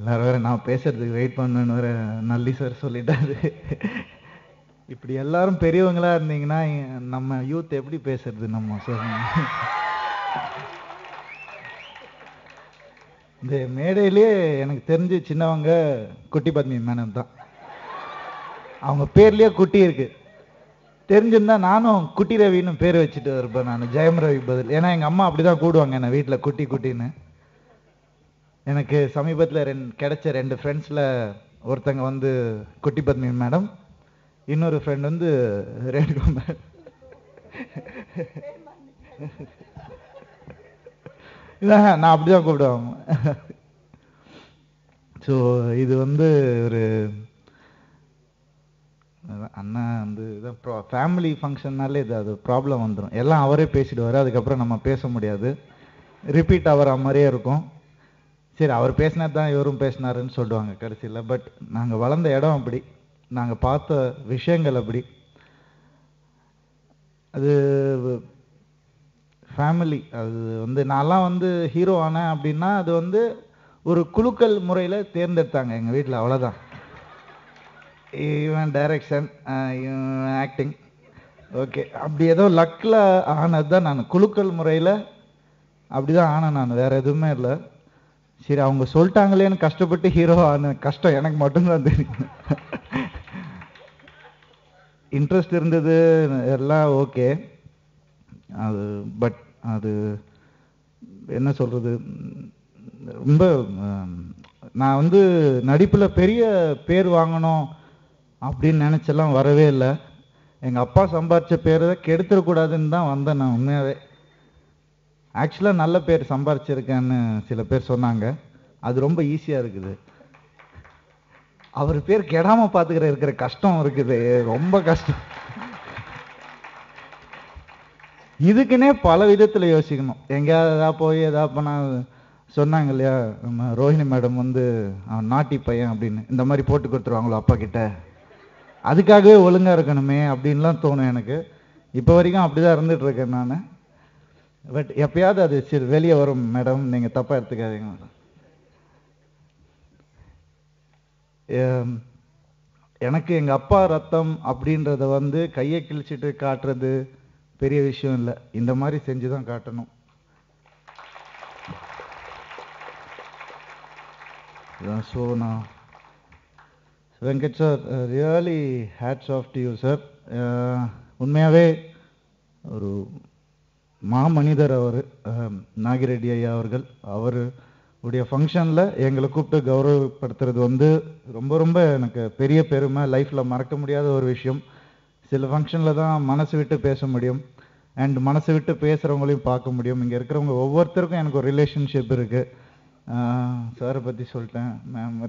வேற நான் பேசுறதுக்கு வெயிட் பண்ணணுன்னு வேற நல்லி சார் சொல்லிட்டாரு. இப்படி எல்லாரும் பெரியவங்களா இருந்தீங்கன்னா நம்ம யூத் எப்படி பேசுறது நம்ம சொல்லுங்க. இந்த மேடையிலேயே எனக்கு தெரிஞ்சு சின்னவங்க குட்டி பத்மி மேனம் தான். அவங்க பேர்லயே குட்டி இருக்கு. தெரிஞ்சிருந்தா நானும் குட்டி ரவின்னு பேர் வச்சுட்டு இருப்பேன் நான், ஜெயம் ரவி பதில். ஏன்னா எங்க அம்மா அப்படிதான் கூடுவாங்க என்ன வீட்டில் குட்டி குட்டின்னு. எனக்கு சமீபத்தில் கிடைச்ச 2 ஃப்ரெண்ட்ஸில் ஒருத்தங்க வந்து குட்டி பத்மி மேடம், இன்னொரு ஃப்ரெண்ட் வந்து ரேணுகா மேடம். நான் அப்படிதான் கூப்பிடுவாங்க. ஸோ இது வந்து ஒரு அண்ணா வந்து இதான் ஃபேமிலி ஃபங்க்ஷன்னாலே இது அது ப்ராப்ளம் வந்துடும். எல்லாம் அவரே பேசிடுவார், அதுக்கப்புறம் நம்ம பேச முடியாது, ரிப்பீட் ஆகிற மாதிரியே இருக்கும். சரி அவர் பேசினா தான் இவரும் பேசினாருன்னு சொல்லுவாங்க கடைசியில். பட் நாங்கள் வளர்ந்த இடம் அப்படி, நாங்கள் பார்த்த விஷயங்கள் அப்படி. அது ஃபேமிலி. அது வந்து நான்லாம் வந்து ஹீரோ ஆனேன் அப்படின்னா அது வந்து ஒரு குலுக்கல் முறையில் தேர்ந்தெடுத்தாங்க எங்கள் வீட்டில், அவ்வளோதான். இவன் டைரக்ஷன், இவன் ஆக்டிங், ஓகே அப்படி ஏதோ லக்கில் ஆனது தான். நான் குலுக்கல் முறையில் அப்படி தான் ஆனேன் நான், வேறு எதுவுமே இல்லை. சரி அவங்க சொல்லிட்டாங்களேன்னு கஷ்டப்பட்டு ஹீரோ ஆன கஷ்டம் எனக்கு மட்டும்தான் தெரியும். இன்ட்ரெஸ்ட் இருந்தது எல்லாம் ஓகே. அது பட் அது என்ன சொல்கிறது, ரொம்ப நான் வந்து நடிப்பில் பெரிய பேர் வாங்கணும் அப்படின்னு நினச்செல்லாம் வரவே இல்லை. எங்கள் அப்பா சம்பாரித்த பேரை கெடுத்துடக்கூடாதுன்னு தான் வந்தேன் நான். உண்மையாகவே ஆக்சுவலாக நல்ல பேர் சம்பாரிச்சிருக்கேன்னு சில பேர் சொன்னாங்க. அது ரொம்ப ஈஸியாக இருக்குது. அவர் பேர் கெடாமல் இருக்கிற கஷ்டம் இருக்குது, ரொம்ப கஷ்டம். இதுக்குன்னே பல விதத்தில் யோசிக்கணும். எங்கேயாவது ஏதாவது போய் ஏதாவது பண்ணால் சொன்னாங்க இல்லையா, நம்ம ரோஹிணி மேடம் வந்து அவன் நாட்டி பையன் அப்படின்னு இந்த மாதிரி போட்டு கொடுத்துருவாங்களோ அப்பா கிட்ட, அதுக்காகவே ஒழுங்காக இருக்கணுமே அப்படின்லாம் தோணும் எனக்கு. இப்போ வரைக்கும் அப்படி தான் இருந்துட்டு இருக்கேன் நான். பட் எப்பயாவது அது சரி வெளியே வரும் மேடம், நீங்கள் தப்பாக எடுத்துக்காதீங்க. எனக்கு எங்கள் அப்பா ரத்தம் அப்படின்றத வந்து கையை கிழிச்சிட்டு காட்டுறது பெரிய விஷயம் இல்லை, இந்த மாதிரி செஞ்சு தான் காட்டணும். ஸோ நான் Venkat sir, really hats off to you sir. உண்மையாகவே ஒரு மாமனிதர் அவர், நாகிரெட்டி ஐயா அவர்கள். அவருடைய ஃபங்க்ஷனில் எங்களை கூப்பிட்டு கௌரவப்படுத்துறது வந்து ரொம்ப ரொம்ப எனக்கு பெரிய பெருமை, லைஃப்பில் மறக்க முடியாத ஒரு விஷயம். சில ஃபங்க்ஷனில் தான் மனசு விட்டு பேச முடியும், அண்ட் மனசு விட்டு பேசுகிறவங்களையும் பார்க்க முடியும். இங்கே இருக்கிறவங்க ஒவ்வொருத்தருக்கும் எனக்கு ஒரு ரிலேஷன்ஷிப் இருக்குது. சாரை பற்றி சொல்லிட்டேன், மேம்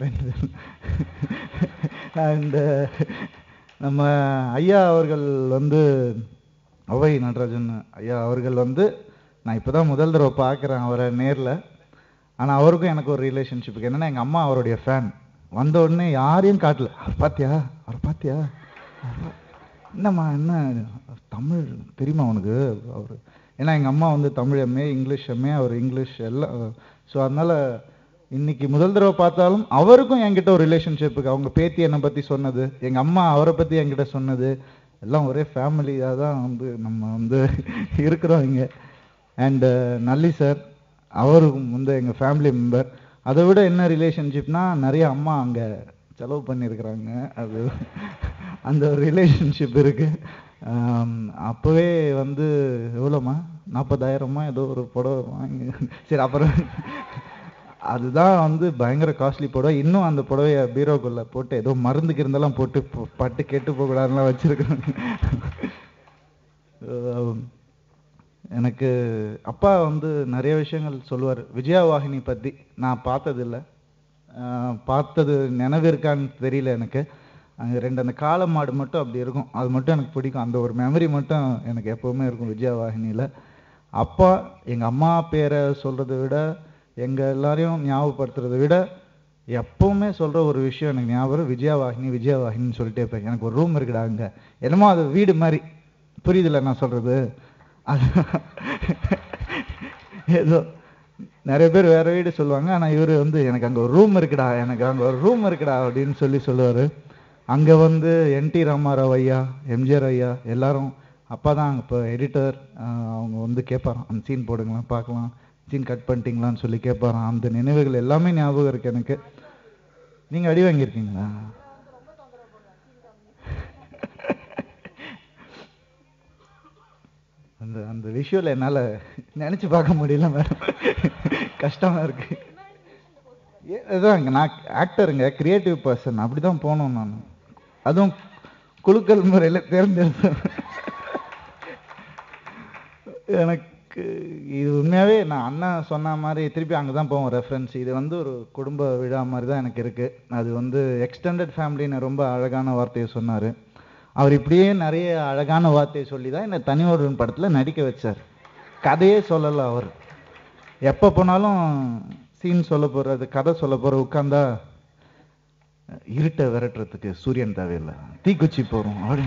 அண்டு நம்ம ஐயா அவர்கள் வந்து அவை நடராஜன் ஐயா அவர்கள் வந்து நான் இப்போ தான் முதல் தடவை பார்க்குறேன் அவரை நேரில். ஆனால் அவருக்கும் எனக்கு ஒரு ரிலேஷன்ஷிப் என்னென்னா, எங்கள் அம்மா அவருடைய ஃபேன். வந்த உடனே யாரையும் காட்டல, அவர் பார்த்தியா அவர் பார்த்தியா, என்னம்மா என்ன தமிழ் தெரியுமா அவனுக்கு அவர். ஏன்னா எங்கள் அம்மா வந்து தமிழ் எம்ஏ, இங்கிலீஷ் எம்ஏ, அவர் இங்கிலீஷ் எல்லாம். ஸோ அதனால் இன்னைக்கு முதல் தடவை பார்த்தாலும் அவருக்கும் என்கிட்ட ஒரு ரிலேஷன்ஷிப்புக்கு, அவங்க பேத்தி என்னை பற்றி சொன்னது, எங்கள் அம்மா அவரை பற்றி என்கிட்ட சொன்னது, எல்லாம் ஒரே ஃபேமிலியாக தான் வந்து நம்ம வந்து இருக்கிறோம் இங்கே. அண்டு நல்லி சார், அவரும் வந்து எங்கள் ஃபேமிலி மெம்பர். அதை விட என்ன ரிலேஷன்ஷிப்னா, நிறைய அம்மா அங்கே செலவு பண்ணியிருக்கிறாங்க, அது அந்த ஒரு ரிலேஷன்ஷிப் இருக்குது. அப்போவே வந்து எவ்வளோம்மா 40,000 ஏதோ ஒரு புடவை வாங்கி, சரி அப்புறம் அதுதான் வந்து பயங்கர காஸ்ட்லி புடவை. இன்னும் அந்த புடவைய பீரோக்குள்ளே போட்டு ஏதோ மருந்துக்கு இருந்தெல்லாம் போட்டு பட்டு கெட்டு போகக்கூடாதுலாம் வச்சுருக்கேன். எனக்கு அப்பா வந்து நிறைய விஷயங்கள் சொல்லுவார். விஜயா வாகினி பற்றி நான் பார்த்ததில்லை, பார்த்தது நினைவு இருக்கான்னு தெரியல எனக்கு. அங்கே 2 அந்த காளை மாடு மட்டும் அப்படி இருக்கும், அது மட்டும் எனக்கு பிடிக்கும். அந்த ஒரு மெமரி மட்டும் எனக்கு எப்போவுமே இருக்கும் விஜயா வாகினியில். அப்பா எங்கள் அம்மா பேரை சொல்கிறத விட, எங்கள் எல்லாரையும் ஞாபகப்படுத்துறதை விட, எப்போவுமே சொல்கிற ஒரு விஷயம் எனக்கு ஞாபகம், விஜயா வாகினி விஜயா வாகினின்னு சொல்லிட்டே இருப்பேன். எனக்கு ஒரு ரூம் இருக்குடா அங்கே, என்னமோ அது வீடு மாதிரி, புரியுதில்ல நான் சொல்கிறது. அது ஏதோ நிறைய பேர் வேற வீடு சொல்லுவாங்க. ஆனால் இவர் வந்து எனக்கு அங்கே ஒரு ரூம் இருக்குடா, எனக்கு அங்கே ஒரு ரூம் இருக்குடா அப்படின்னு சொல்லுவார். அங்கே வந்து என்டி ராமாராவ் ஐயா, எம்ஜிஆர் ஐயா எல்லாரும், அப்பா தான் இப்போ எடிட்டர், அவங்க வந்து கேட்பாராம், அந்த சீன் போடுங்களேன் பார்க்கலாம், சீன் கட் பண்ணிட்டீங்களான்னு சொல்லி கேட்பாராம். அந்த நினைவுகள் எல்லாமே ஞாபகம் இருக்கு எனக்கு. நீங்கள் அடி வாங்கியிருக்கீங்களா? அந்த அந்த விஷுவல் என்னால் நினச்சி பார்க்க முடியல மேடம், கஷ்டமாக இருக்கு. இதுதாங்க, நான் ஆக்டருங்க, கிரியேட்டிவ் பர்சன், அப்படி தான் போனோம் நான். அதுவும் குழுக்கள் முறையில் தேர்ந்தெடுத்தேன். எனக்கு இது உண்மையாகவே நான் அண்ணன் சொன்ன மாதிரி திருப்பி அங்கே தான் போவோம் ரெஃபரன்ஸ். இது வந்து ஒரு குடும்ப விழா மாதிரி தான் எனக்கு இருக்குது. அது வந்து எக்ஸ்டெண்டட் ஃபேமிலின்னு ரொம்ப அழகான வார்த்தையை சொன்னார். அவர் இப்படியே நிறைய அழகான வார்த்தையை சொல்லி தான் என்னை தனி ஒருவன் படத்தில் நடிக்க வச்சார். கதையே சொல்லலை அவர். எப்போ போனாலும் சீன் சொல்ல போகிறது, கதை சொல்ல போகிற, உட்காந்தா இருட்டை விரட்டுறதுக்கு சூரியன் தேவையில்லை, தீக்குச்சி போகிறோம் அப்படி.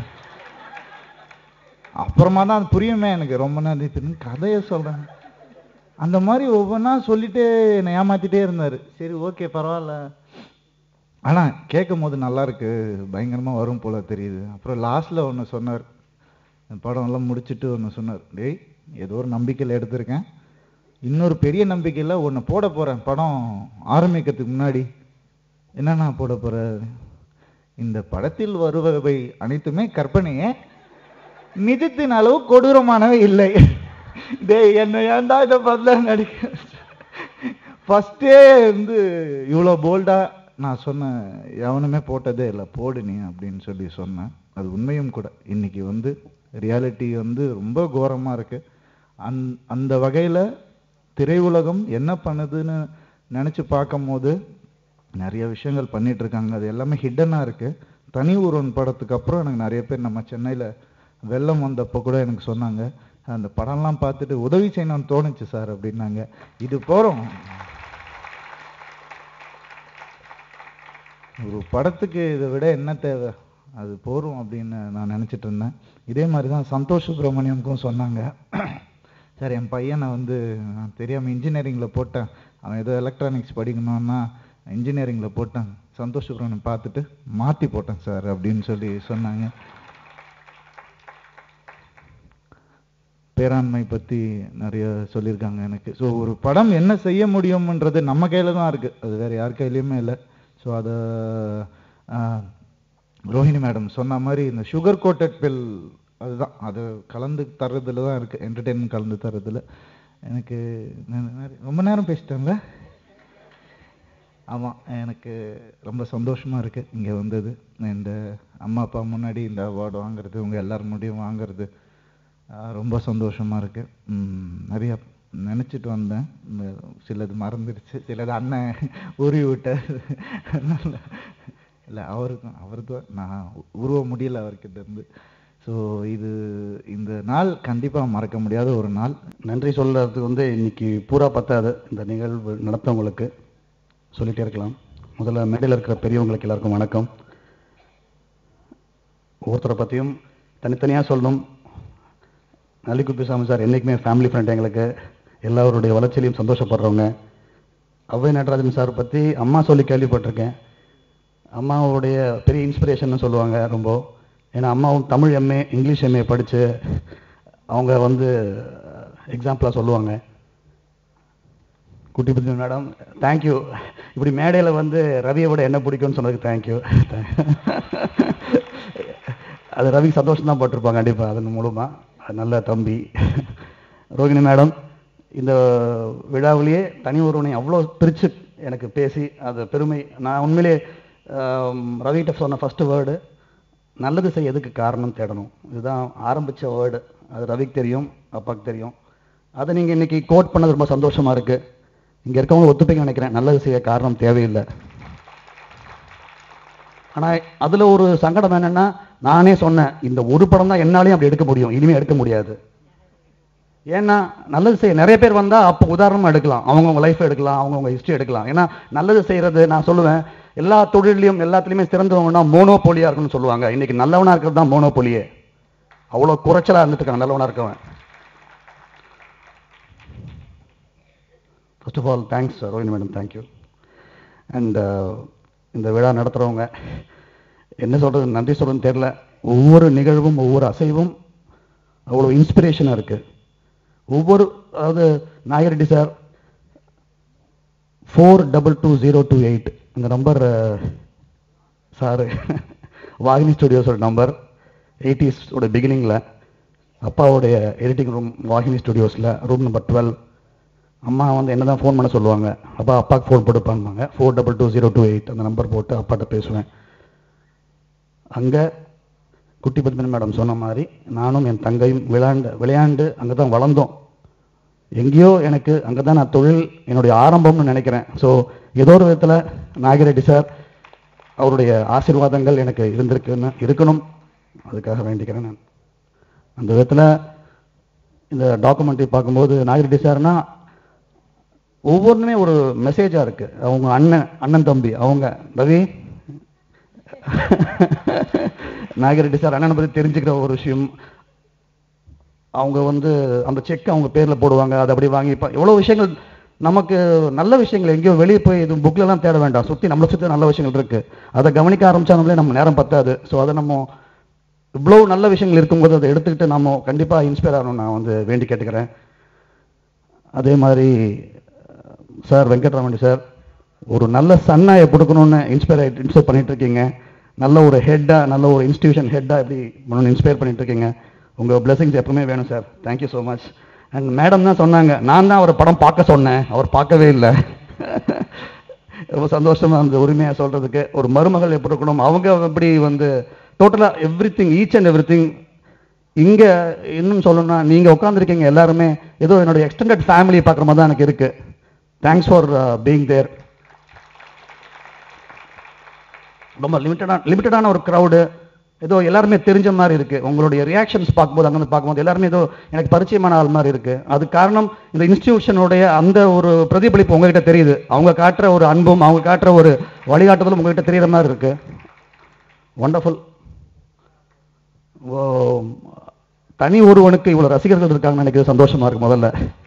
அப்புறமா தான் அது புரியுமே எனக்கு, ரொம்ப நேரம் கதையை சொல்கிறேன். அந்த மாதிரி ஒவ்வொன்றா சொல்லிட்டு என்னை ஏமாற்றிட்டே இருந்தார். சரி ஓகே பரவாயில்ல, ஆனால் கேட்கும் போது நல்லா இருக்கு, பயங்கரமாக வரும் போல தெரியுது. அப்புறம் லாஸ்ட்டில் ஒன்று சொன்னார், படம் எல்லாம் முடிச்சுட்டு ஒன்று சொன்னார், டேய் ஏதோ ஒரு நம்பிக்கையில் எடுத்திருக்கேன், இன்னொரு பெரிய நம்பிக்கையில் ஒன்று போட போகிறேன் படம் ஆரம்பிக்கிறதுக்கு முன்னாடி. என்னன்னா போட போகிற? இந்த படத்தில் வருபவை அனைத்துமே கற்பனையே, நிஜத்தின் அளவு கொடூரமானவை இல்லை. டேய் என்ன ஏன்டா இதை பதில நடிக்க. ஃபஸ்ட்டே வந்து இவ்வளோ போல்டாக நான் சொன்னேன், எவனுமே போட்டதே இல்லை, போடு நீ அப்படின்னு சொல்லி சொன்னேன். அது உண்மையும் கூட. இன்னைக்கு வந்து ரியாலிட்டி வந்து ரொம்ப கோரமாக இருக்குது. அந்த வகையில் திரையுலகம் என்ன பண்ணுதுன்னு நினச்சி பார்க்கும் போது நிறைய விஷயங்கள் பண்ணிட்டு இருக்காங்க. அது எல்லாமே ஹிட்டனாக இருக்குது. தனி ஒருவன் படத்துக்கு அப்புறம் எனக்கு நிறைய பேர் நம்ம சென்னையில் வெள்ளம் வந்தப்போ கூட எனக்கு சொன்னாங்க, அந்த படம்லாம் பார்த்துட்டு உதவி செய்யணும்னு தோணுச்சு சார் அப்படின்னாங்க. இது போகிறோம், ஒரு படத்துக்கு இதை விட என்ன தேவை, அது போகிறோம் அப்படின்னு நான் நினச்சிட்டு இருந்தேன். இதே மாதிரி தான் சந்தோஷ் சுப்ரமணியமுக்கும் சொன்னாங்க, சார் என் பையனை வந்து நான் தெரியாமல் இன்ஜினியரிங்கில் போட்டேன், அவன் ஏதோ எலக்ட்ரானிக்ஸ் படிக்கணும்னா இன்ஜினியரிங்கில் போட்டேன், சந்தோஷ் சுப்ரமணியம் பார்த்துட்டு மாற்றி போட்டேன் சார் அப்படின்னு சொல்லி சொன்னாங்க. பேராண்மை பற்றி நிறைய சொல்லியிருக்காங்க எனக்கு. ஸோ ஒரு படம் என்ன செய்ய முடியும்ன்றது நம்ம கையில் தான் இருக்குது, அது வேறு யார் கையிலையுமே இல்லை. ஸோ அதை ரோஹிணி மேடம் சொன்ன மாதிரி இந்த சுகர் கோட்டட் பில் அதுதான், அது கலந்து தர்றதுல தான் இருக்குது, என்டர்டெயின்மெண்ட் கலந்து தர்றதுல. எனக்கு ரொம்ப நேரம் பேசிட்டேன்ல. ஆமாம், எனக்கு ரொம்ப சந்தோஷமாக இருக்குது இங்கே வந்தது. இந்த அம்மா அப்பா முன்னாடி இந்த அவார்டு வாங்குறது, உங்கள் எல்லோரும் முடியும் வாங்குறது ரொம்ப சந்தோஷமாக இருக்குது. நிறையா நினச்சிட்டு வந்தேன், சிலது மறந்துடுச்சு, சிலது அண்ணன் உருவி விட்டார். இல்லை அவருக்கு நான் உருவ முடியல அவர்கிட்ட இருந்து. ஸோ இந்த நாள் கண்டிப்பாக மறக்க முடியாத ஒரு நாள். நன்றி சொல்கிறதுக்கு வந்து இன்னைக்கு பூரா பத்தாது. இந்த நிகழ்வு நடத்தவங்களுக்கு சொல்லிகிட்டே இருக்கலாம். முதல்ல மேடையில் இருக்கிற பெரியவங்களுக்கு எல்லாருக்கும் வணக்கம். ஒவ்வொருத்தரை பற்றியும் தனித்தனியாக சொல்லணும். நல்லிக்குப்பிசாமி சார் என்றைக்குமே ஃபேமிலி ஃப்ரெண்ட், எங்களுக்கு எல்லாருடைய வளர்ச்சியிலையும் சந்தோஷப்படுறவங்க. அவ்வை நடராஜன் சார் பற்றி அம்மா சொல்லி கேள்விப்பட்டிருக்கேன். அம்மாவுடைய பெரிய இன்ஸ்பிரேஷன் சொல்லுவாங்க ரொம்ப. ஏன்னா அம்மாவும் தமிழ் எம்ஏ இங்கிலீஷ் எம்ஏ படித்து அவங்க வந்து எக்ஸாம்பிளாக சொல்லுவாங்க. குட்டி புத்தி மேடம் தேங்க்யூ, இப்படி மேடையில் வந்து ரவியை விட என்ன பிடிக்கும்னு சொன்னதுக்கு தேங்க்யூ. அது ரவி சந்தோஷம் தான் பட்டிருப்பாங்க கண்டிப்பாக, அதன் மூலமாக. நல்ல தம்பி ரோகிணி மேடம், இந்த விழாவிலேயே தனி ஒருவனை அவ்வளோ பிரித்து எனக்கு பேசி அது பெருமை. நான் உண்மையிலே ரவிகிட்ட சொன்ன ஃபஸ்ட்டு வேர்டு நல்லது செய்ய எதுக்கு காரணம் தேடணும், இதுதான் ஆரம்பித்த வேர்டு. அது ரவிக்கு தெரியும், அப்பாவுக்கு தெரியும். அதை நீங்கள் இன்றைக்கி கோட் பண்ணது ரொம்ப சந்தோஷமாக இருக்குது. இங்கே இருக்கவங்க ஒத்துப்பீங்க நினைக்கிறேன், நல்லது செய்ய காரணம் தேவையில்லை. ஆனால் அதில் ஒரு சங்கடம் என்னென்னா, நானே சொன்னேன் இந்த ஒரு படம் தான் என்னாலையும் அப்படி எடுக்க முடியும், இனிமேல் எடுக்க முடியாது. ஏன்னா நல்லது செய்ய நிறைய பேர் வந்தால் அப்போ உதாரணமாக எடுக்கலாம், அவங்கவுங்க லைஃப் எடுக்கலாம், அவங்கவுங்க ஹிஸ்ட்ரி எடுக்கலாம். ஏன்னா நல்லது செய்கிறது, நான் சொல்லுவேன் எல்லா தொழிலையும் எல்லாத்துலேயுமே சிறந்தவங்கன்னா மோனோபோலியாக இருக்குன்னு சொல்லுவாங்க. இன்றைக்கி நல்லவனாக இருக்கிறது தான் மோனோபோலியே. அவ்வளோ குறைச்சலாக இருந்துட்டு இருக்காங்க நல்லவனாக இருக்கவன். First of all thanks Rohini madam, thank you. And இந்த விழா நடத்துகிறவங்க என்ன சொல்கிறது, நன்றி சொல்கிறதுன்னு தெரில. ஒவ்வொரு நிகழ்வும் ஒவ்வொரு அசைவும் அவ்வளோ இன்ஸ்பிரேஷனாக இருக்குது. அதாவது நாயரெட்டி சார் 422028 இந்த நம்பர் சார் வாகினி ஸ்டுடியோஸோட நம்பர். 80s பிகினிங்கில் அப்பாவுடைய எடிட்டிங் ரூம் வாகினி ஸ்டுடியோஸில் ரூம் நம்பர் 12. அம்மா வந்து என்ன தான் ஃபோன் பண்ண சொல்லுவாங்க, அப்பாவுக்கு ஃபோன் போட்டுப்பாங்க. 422028 அந்த நம்பர் போட்டு அப்பாட்ட பேசுவேன். அங்கே குட்டி பத்மினி மேடம் சொன்ன மாதிரி நானும் என் தங்கையும் விளையாண்டு அங்கே தான் வளர்ந்தோம். எங்கேயோ எனக்கு அங்கே தான் நான் தொழில் என்னுடைய ஆரம்பம்னு நினைக்கிறேன். ஸோ ஏதோ ஒரு விதத்தில் நாகிரெட்டி சார் அவருடைய ஆசீர்வாதங்கள் எனக்கு இருக்கணும், அதுக்காக வேண்டிக்கிறேன் நான். அந்த விதத்தில் இந்த டாக்குமெண்ட்ரி பார்க்கும்போது நாகிரெட்டி சார்னா ஒவ்வொன்றுமே ஒரு மெசேஜாக இருக்குது. அவங்க அண்ணன் தம்பி அவங்க ரவி நாகிரெட்டி சார் அண்ணனை பற்றி தெரிஞ்சுக்கிற ஒரு விஷயம். அவங்க வந்து அந்த செக் அவங்க பேரில் போடுவாங்க, அதை அப்படி வாங்கி எவ்வளோ விஷயங்கள் நமக்கு நல்ல விஷயங்கள் எங்கேயோ வெளியே போய் இது புக்லலாம் தேட வேண்டாம், நம்மளை சுற்றி நல்ல விஷயங்கள் இருக்குது. அதை கவனிக்க ஆரம்பித்தாலே நம்ம நேரம் பத்தாது. ஸோ அதை நம்ம இவ்வளோ நல்ல விஷயங்கள் இருக்கும்போது அதை எடுத்துக்கிட்டு நம்ம கண்டிப்பாக இன்ஸ்பயர் ஆகணும்னு நான் வந்து வேண்டி கேட்டுக்கிறேன். அதே மாதிரி சார் வெங்கட்ராமணி சார் ஒரு நல்ல சன்னாயை கொடுக்கணும்னு இன்ஸ்பயர் பண்ணிட்டு இருக்கீங்க. நல்ல ஒரு ஹெட்டாக, நல்ல ஒரு இன்ஸ்டிடியூஷன் ஹெட்டாக எப்படி பண்ணணும்னு இன்ஸ்பயர் பண்ணிட்டு இருக்கீங்க. உங்கள் பிளெஸிங்ஸ் எப்பவுமே வேணும் sir. Thank you so much. And madam தான் சொன்னாங்க, நான் தான் அவர் படம் பார்க்க சொன்னேன், அவர் பார்க்கவே இல்லை. ரொம்ப சந்தோஷமாக அந்த உரிமையாக சொல்கிறதுக்கு. ஒரு மருமகள் எப்படி இருக்கணும், அவங்க எப்படி வந்து டோட்டலாக எவ்ரிதிங், ஈச் அண்ட் எவ்ரிதிங். இங்கே இன்னும் சொல்லணும்னா நீங்கள் உட்காந்துருக்கீங்க எல்லாருமே ஏதோ என்னுடைய எக்ஸ்டெண்டட் ஃபேமிலியை பார்க்குற மாதிரி தான் எனக்கு இருக்குது. Thanks for being there. ரொம்ப லிமிட்டடான ஒரு க்ரௌடு, ஏதோ எல்லாருமே தெரிஞ்ச மாதிரி இருக்குது. உங்களுடைய ரியாக்ஷன்ஸ் பார்க்கும்போது அங்கேருந்து பார்க்கும்போது எல்லாருமே ஏதோ எனக்கு பரிச்சயமான ஆள் மாதிரி இருக்குது. அது காரணம் இந்த இன்ஸ்டிடியூஷனுடைய அந்த ஒரு பிரதிபலிப்பு உங்ககிட்ட தெரியுது. அவங்க காட்டுற ஒரு அன்பும் அவங்க காட்டுற ஒரு வழிகாட்டுதலும் உங்ககிட்ட தெரிகிற மாதிரி இருக்குது. வண்டர்ஃபுல். தனி ஒருவனுக்கு இவ்வளோ ரசிகர்கள் இருக்காங்கன்னு நினைக்கிறது சந்தோஷமாக இருக்குது. முதல்ல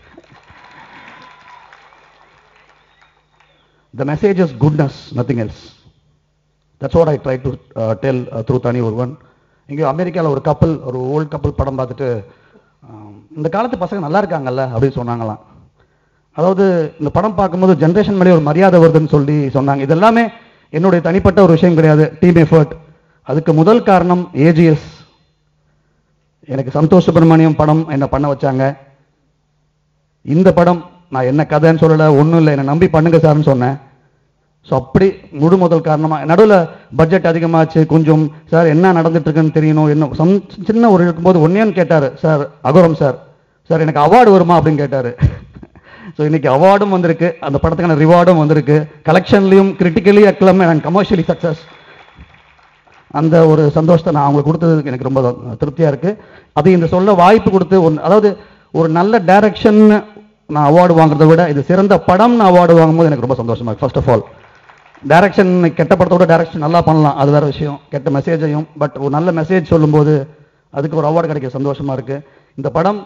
the message is goodness, nothing else. That's what I try to tell through தனி ஒருவன். இங்கே அமெரிக்காவில் ஒரு கப்பல், ஒரு ஓல்டு கப்பல் படம் பார்த்துட்டு இந்த காலத்து பசங்க நல்லா இருக்காங்கல்ல அப்படின்னு சொன்னாங்களாம். அதாவது இந்த படம் பார்க்கும்போது ஜென்ரேஷன் மேலே ஒரு மரியாதை வருதுன்னு சொல்லி சொன்னாங்க. இது எல்லாமே என்னுடைய தனிப்பட்ட ஒரு விஷயம் கிடையாது, டீம் எஃபர்ட். அதுக்கு முதல் காரணம் ஏஜிஎஸ். எனக்கு சந்தோஷ் சுப்ரமணியம் படம் என்ன பண்ண வச்சாங்க. இந்த படம் நான் என்ன கதைன்னு சொல்லலை, ஒன்றும் இல்லை, என்னை நம்பி பண்ணுங்க சார்னு சொன்னேன். ஸோ அப்படி முழு முதல் காரணமாக நடுவில் பட்ஜெட் அதிகமாச்சு கொஞ்சம். சார் என்ன நடந்துட்டு இருக்குன்னு தெரியணும், என்ன சின்ன ஒரு இருக்கும்போது ஒன்னேன்னு கேட்டார் சார் அகோரம் சார். சார் எனக்கு அவார்டு வருமா அப்படின்னு கேட்டார். ஸோ இன்னைக்கு அவார்டும் வந்திருக்கு, அந்த படத்துக்கான ரிவார்டும் வந்திருக்கு. கலெக்ஷன்லையும் critically acclaim and commercially success. அந்த ஒரு சந்தோஷத்தை நான் அவங்களுக்கு கொடுத்ததுக்கு எனக்கு ரொம்ப திருப்தியாக இருக்குது. அது இந்த சொல்ல வாய்ப்பு கொடுத்து அதாவது ஒரு நல்ல டைரக்ஷன் நான் அவார்டு வாங்குறதை விட இது சிறந்த படம் நான் அவார்டு வாங்கும்போது எனக்கு ரொம்ப சந்தோஷமாக இருக்குது. ஃபர்ஸ்ட் ஆஃப் ஆல் டைரக்ஷன் கெட்ட படத்தோட டைரக்ஷன் நல்லா பண்ணலாம், அது வேறு விஷயம், கெட்ட மெசேஜையும். பட் ஒரு நல்ல மெசேஜ் சொல்லும்போது அதுக்கு ஒரு அவார்டு கிடைக்க சந்தோஷமாக இருக்குது. இந்த படம்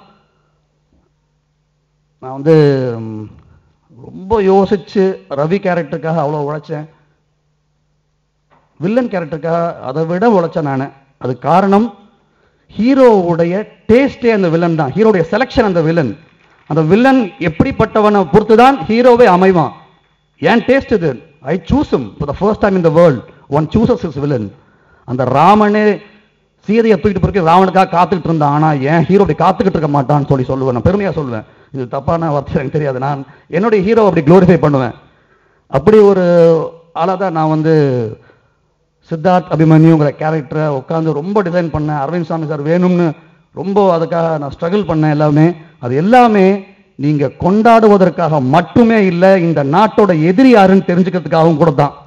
நான் வந்து ரொம்ப யோசித்து ரவி கேரக்டருக்காக அவ்வளோ உழைச்சேன். வில்லன் கேரக்டருக்காக அதை விட உழைச்சேன் நான். அது காரணம் ஹீரோவுடைய டேஸ்டே அந்த வில்லன் தான், ஹீரோடைய செலெக்ஷன் அந்த வில்லன். அந்த வில்லன் எப்படிப்பட்டவனை பொறுத்து தான் ஹீரோவே அமைவான். ஏன் டேஸ்ட் இது, I choose him for the first time in the world. One chooses his villain. அந்த ராமனே சீதையை தூக்கிட்டு பிறகு ராவனுக்காக காத்துக்கிட்டு இருந்தான், ஆனால் ஏன் ஹீரோ அப்படி காத்துக்கிட்டு இருக்க மாட்டான்னு சொல்லுவேன். நான் பெருமையாக சொல்லுவேன், இது தப்பான வார்த்தை எனக்கு தெரியாது. நான் என்னுடைய ஹீரோ அப்படி க்ளோரிஃபை பண்ணுவேன். அப்படி ஒரு ஆளாக தான் நான் வந்து சித்தார்த் அபிமன்யுங்கிற கேரக்டரை உட்காந்து ரொம்ப டிசைன் பண்ணேன். அரவிந்த் சாமி சார் வேணும்னு ரொம்ப அதுக்காக நான் ஸ்ட்ரகிள் பண்ணேன். அது எல்லாமே நீங்கள் கொண்டாடுவதற்காக மட்டுமே இல்லை, இந்த நாட்டோட எதிரி யாருன்னு தெரிஞ்சுக்கிறதுக்காகவும் கூட தான்.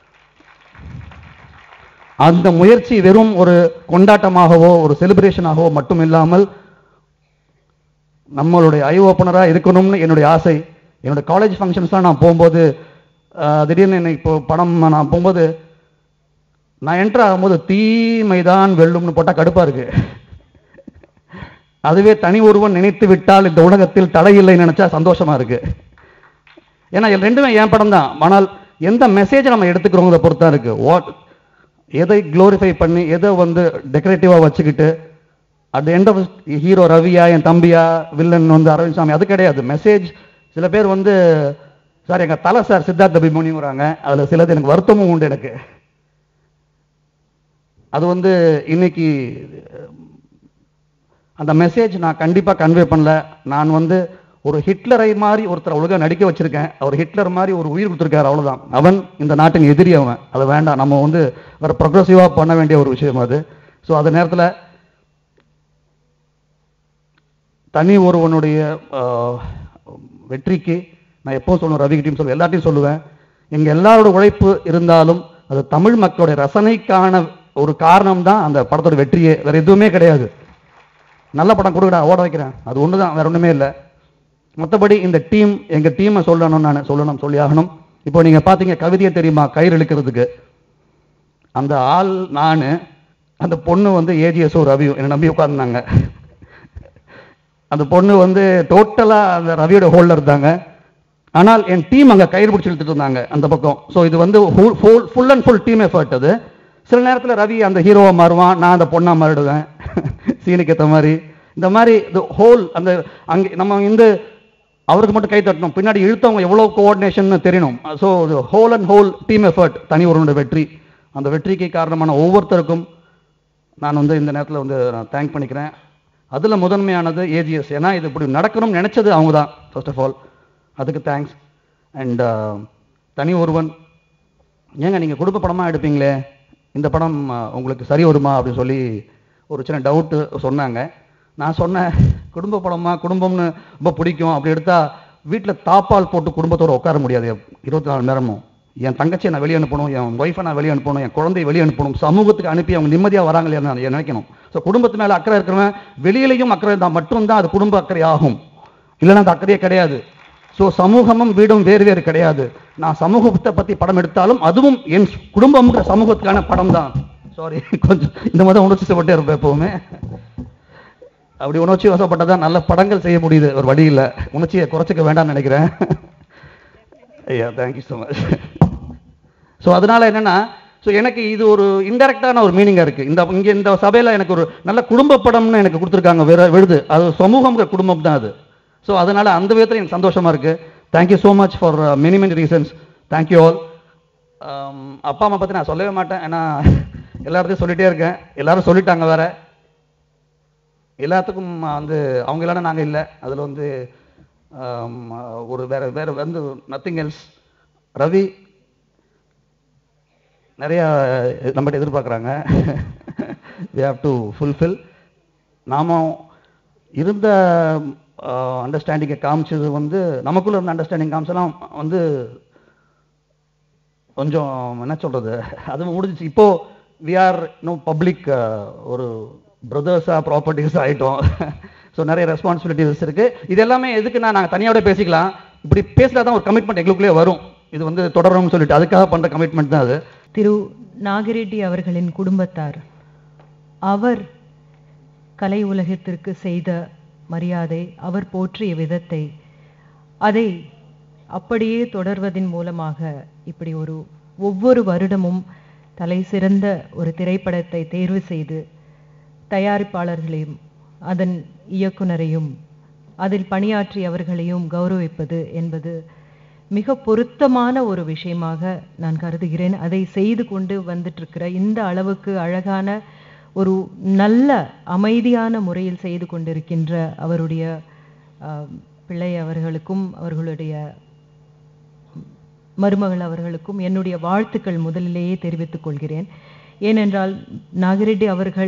அந்த முயற்சி வெறும் ஒரு கொண்டாட்டமாகவோ ஒரு செலிப்ரேஷனாகவோ மட்டும் இல்லாமல் நம்மளுடைய ஐ ஓப்பனராக இருக்கணும்னு என்னுடைய ஆசை. என்னுடைய காலேஜ் ஃபங்க்ஷன்ஸ்லாம் நான் போகும்போது திடீர்னு என்னை இப்போ படம் நான் போகும்போது நான் என்ட்ரு ஆகும்போது தீமைதான் வெல்லும்னு போட்டால் கடுப்பாக இருக்கு. அதுவே தனி ஒருவன் நினைத்து விட்டால் இந்த உலகத்தில் தடை இல்லைன்னு நினைச்சா சந்தோஷமா இருக்கு. ஏன்னா ரெண்டுமே என் படம் தான். ஆனால் எந்த மெசேஜை நம்ம எடுத்துக்கிறோங்கிறத பொறுத்தா இருக்கு. எதை க்ளோரிஃபை பண்ணி எதை வந்து டெக்கரேட்டிவாக வச்சுக்கிட்டு அட் எண்ட் ஆஃப் ஹீரோ ரவியா, என் தம்பியா, வில்லன் வந்து அரவிந்த் சாமி, அது கிடையாது. மெசேஜ் சில பேர் வந்து சார் எங்கள் தலை சார் சித்தார்த் அபிமன்யுங்கிறாங்க. அதில் சிலது எனக்கு வருத்தமும் உண்டு. எனக்கு அது வந்து இன்னைக்கு அந்த மெசேஜ் நான் கண்டிப்பாக கன்வே பண்ணல. நான் வந்து ஒரு ஹிட்லரை மாதிரி ஒருத்தர் அவ்வளோதான் நடிக்க வச்சிருக்கேன். அவர் ஹிட்லர் மாதிரி ஒரு உயிர் கொடுத்துருக்காரு, அவ்வளோதான். அவன் இந்த நாட்டின் எதிரி. அவன் அது வேண்டாம். நம்ம வந்து வேறு ப்ரொக்ரெசிவாக பண்ண வேண்டிய ஒரு விஷயம் அது. ஸோ அந்த நேரத்தில் தனி ஒருவனுடைய வெற்றிக்கு நான் எப்போ சொல்லுவேன், ரவிகிட்டையும் சொல்லுவேன், எல்லாத்தையும் சொல்லுவேன், எங்கள் எல்லாரோட உழைப்பு இருந்தாலும் அது தமிழ் மக்களுடைய ரசனைக்கான ஒரு காரணம் தான் அந்த படத்தோட வெற்றியே. வேறு எதுவுமே கிடையாது. நல்ல படம் கொடுக்கடா, ஓட வைக்கிறேன், அது ஒன்று தான், வேறு ஒன்றுமே இல்லை. மற்றபடி இந்த டீம், எங்கள் டீமை சொல்லணும், நான் சொல்லி ஆகணும். இப்போ நீங்கள் பார்த்தீங்க கவிதையை தெரியுமா, கயிறு இழுக்கிறதுக்கு அந்த ஆள் நான், அந்த பொண்ணு வந்து ஏஜிஎஸோ ரவியும் என்னை நம்பி உட்கார்ந்தாங்க. அந்த பொண்ணு வந்து டோட்டலாக அந்த ரவியோட ஹோல்டர் இருந்தாங்க. ஆனால் என் டீம் அங்கே கயிறு பிடிச்சி இழுத்துட்டு இருந்தாங்க அந்த பக்கம். ஸோ இது வந்து full and full team effort அது. சில நேரத்தில் ரவி அந்த ஹீரோவாக மாறுவான், நான் அந்த பொண்ணாக மாறிடுவேன் சீனுக்கு ஏற்ற மாதிரி. இந்த மாதிரி ஹோல் அந்த அங்கே நம்ம இந்த அவருக்கு மட்டும் கை தட்டணும், பின்னாடி இழுத்தவங்க எவ்வளோ கோஆர்டினேஷன் தெரியணும். So whole and whole team effort தனி ஒருவனுடைய வெற்றி. அந்த வெற்றிக்கு காரணமான ஒவ்வொருத்தருக்கும் நான் வந்து இந்த நேரத்தில் வந்து நான் தேங்க் பண்ணிக்கிறேன். அதில் முதன்மையானது ஏஜிஎஸ். ஏன்னா இது இப்படி நடக்கணும்னு நினச்சது அவங்க தான் ஃபர்ஸ்ட் ஆஃப் ஆல். அதுக்கு தேங்க்ஸ். அண்ட் தனி ஒருவன், ஏங்க நீங்கள் குடும்ப படமாக எடுப்பீங்களே, இந்த படம் உங்களுக்கு சரி வருமா அப்படின்னு சொல்லி ஒரு சின்ன டவுட்டு சொன்னாங்க. நான் சொன்னேன், குடும்ப படமாக, குடும்பம்னு ரொம்ப பிடிக்கும், அப்படி எடுத்தால் வீட்டில் தாப்பால் போட்டு குடும்பத்தோடு உட்கார முடியாது 24 மணி நேரமும். என் தங்கச்சியை நான் வெளியே அனுப்பணும், என் ஒய்ஃபை நான் வெளியே அனுப்பணும், என் குழந்தையை வெளியே அனுப்பணும், சமூகத்துக்கு அனுப்பி அவங்க நிம்மதியாக வராங்களே நான் நினைக்கணும். ஸோ குடும்பத்து மேலே அக்கறை இருக்கிறவன் வெளியிலையும் அக்கறை இருந்தால் மட்டும்தான் அது குடும்ப அக்கறை ஆகும், இல்லைன்னா அந்த அக்கறையே கிடையாது. ஸோ சமூகமும் வீடும் வேறு வேறு கிடையாது. நான் சமூகத்தை பற்றி படம் எடுத்தாலும் அதுவும் என் குடும்பம்ங்கிற சமூகத்துக்கான படம் தான். சாரி, கொஞ்சம் இந்த மாதிரி உணர்ச்சிப்பட்டே இருப்பேன் எப்போவுமே. அப்படி உணர்ச்சி வசப்பட்டதான் நல்ல படங்கள் செய்ய முடியுது. ஒரு வழி இல்லை, உணர்ச்சியை குறைச்சிக்க வேண்டாம்னு நினைக்கிறேன். ஐயா தேங்க்யூ ஸோ மச். ஸோ அதனால் என்னென்னா, ஸோ எனக்கு இது ஒரு இன்டெரக்டான ஒரு மீனிங்காக இருக்குது. இங்கே இந்த சபையில் எனக்கு ஒரு நல்ல குடும்ப படம்னு எனக்கு கொடுத்துருக்காங்க விழுது. அது சமூகங்கிற குடும்பம் தான் அது. ஸோ அதனால் அந்த விதத்தில் எனக்கு சந்தோஷமாக இருக்குது. Thank you so much for many many reasons. Thank you all. அப்பா அம்மா பற்றி நான் சொல்லவே மாட்டேன், ஏன்னா எல்லாத்தையும் சொல்லிகிட்டே இருக்கேன், எல்லாரும் சொல்லிட்டாங்க. வேறு எல்லாத்துக்கும் வந்து அவங்க இல்லைன்னா நாங்கள் இல்லை. அதில் வந்து ஒரு வேறு வந்து நத்திங் எல்ஸ். ரவி நிறையா நம்மகிட்ட எதிர்பார்க்குறாங்க. we have to fulfill. நாம இருந்த அண்டர்ஸ்டாண்டிங்கை காமிச்சது வந்து, நமக்குள்ளே இருந்த அண்டர்ஸ்டாண்டிங் காமிச்செல்லாம் வந்து கொஞ்சம் என்ன சொல்கிறது, அது முடிஞ்சிச்சு. இப்போது வி ஆர் நோ பப்ளிக், ஒரு பிரதர்ஸாக ப்ராப்பர்ட்டிஸ் ஆகிட்டோம். ஸோ நிறைய ரெஸ்பான்சிபிலிட்டிஸ் இருக்குது. இது எல்லாமே எதுக்குன்னா, நாங்கள் தனியாகவே பேசிக்கலாம், இப்படி பேசினா தான் ஒரு கமிட்மெண்ட் எங்களுக்குள்ளே வரும், இது வந்து தொடரும்னு சொல்லிட்டு அதுக்காக பண்ணுற கமிட்மெண்ட் தான் அது. திரு நாகரெட்டி அவர்களின் குடும்பத்தார், அவர் கலை உலகத்திற்கு செய்த மரியாதை, அவர் போற்றிய விதத்தை, அதை அப்படியே தொடர்வதன் மூலமாக இப்படி ஒவ்வொரு வருடமும் தலை சிறந்த ஒரு திரைப்படத்தை தேர்வு செய்து தயாரிப்பாளர்களையும் அதன் இயக்குனரையும் அதில் பணியாற்றியவர்களையும் கௌரவிப்பது என்பது மிக பொருத்தமான ஒரு விஷயமாக நான் கருதுகிறேன். அதை செய்து கொண்டு வந்துட்டிருக்கிற இந்த அளவுக்கு அழகான ஒரு நல்ல அமைதியான முறையில் செய்து கொண்டிருக்கின்ற அவருடைய பிள்ளை அவர்களுக்கும் அவர்களுடைய மருமகள் அவர்களுக்கும் என்னுடைய வாழ்த்துக்கள் முதலிலேயே தெரிவித்துக் கொள்கிறேன். ஏனென்றால் நாகரெட்டி அவர்கள்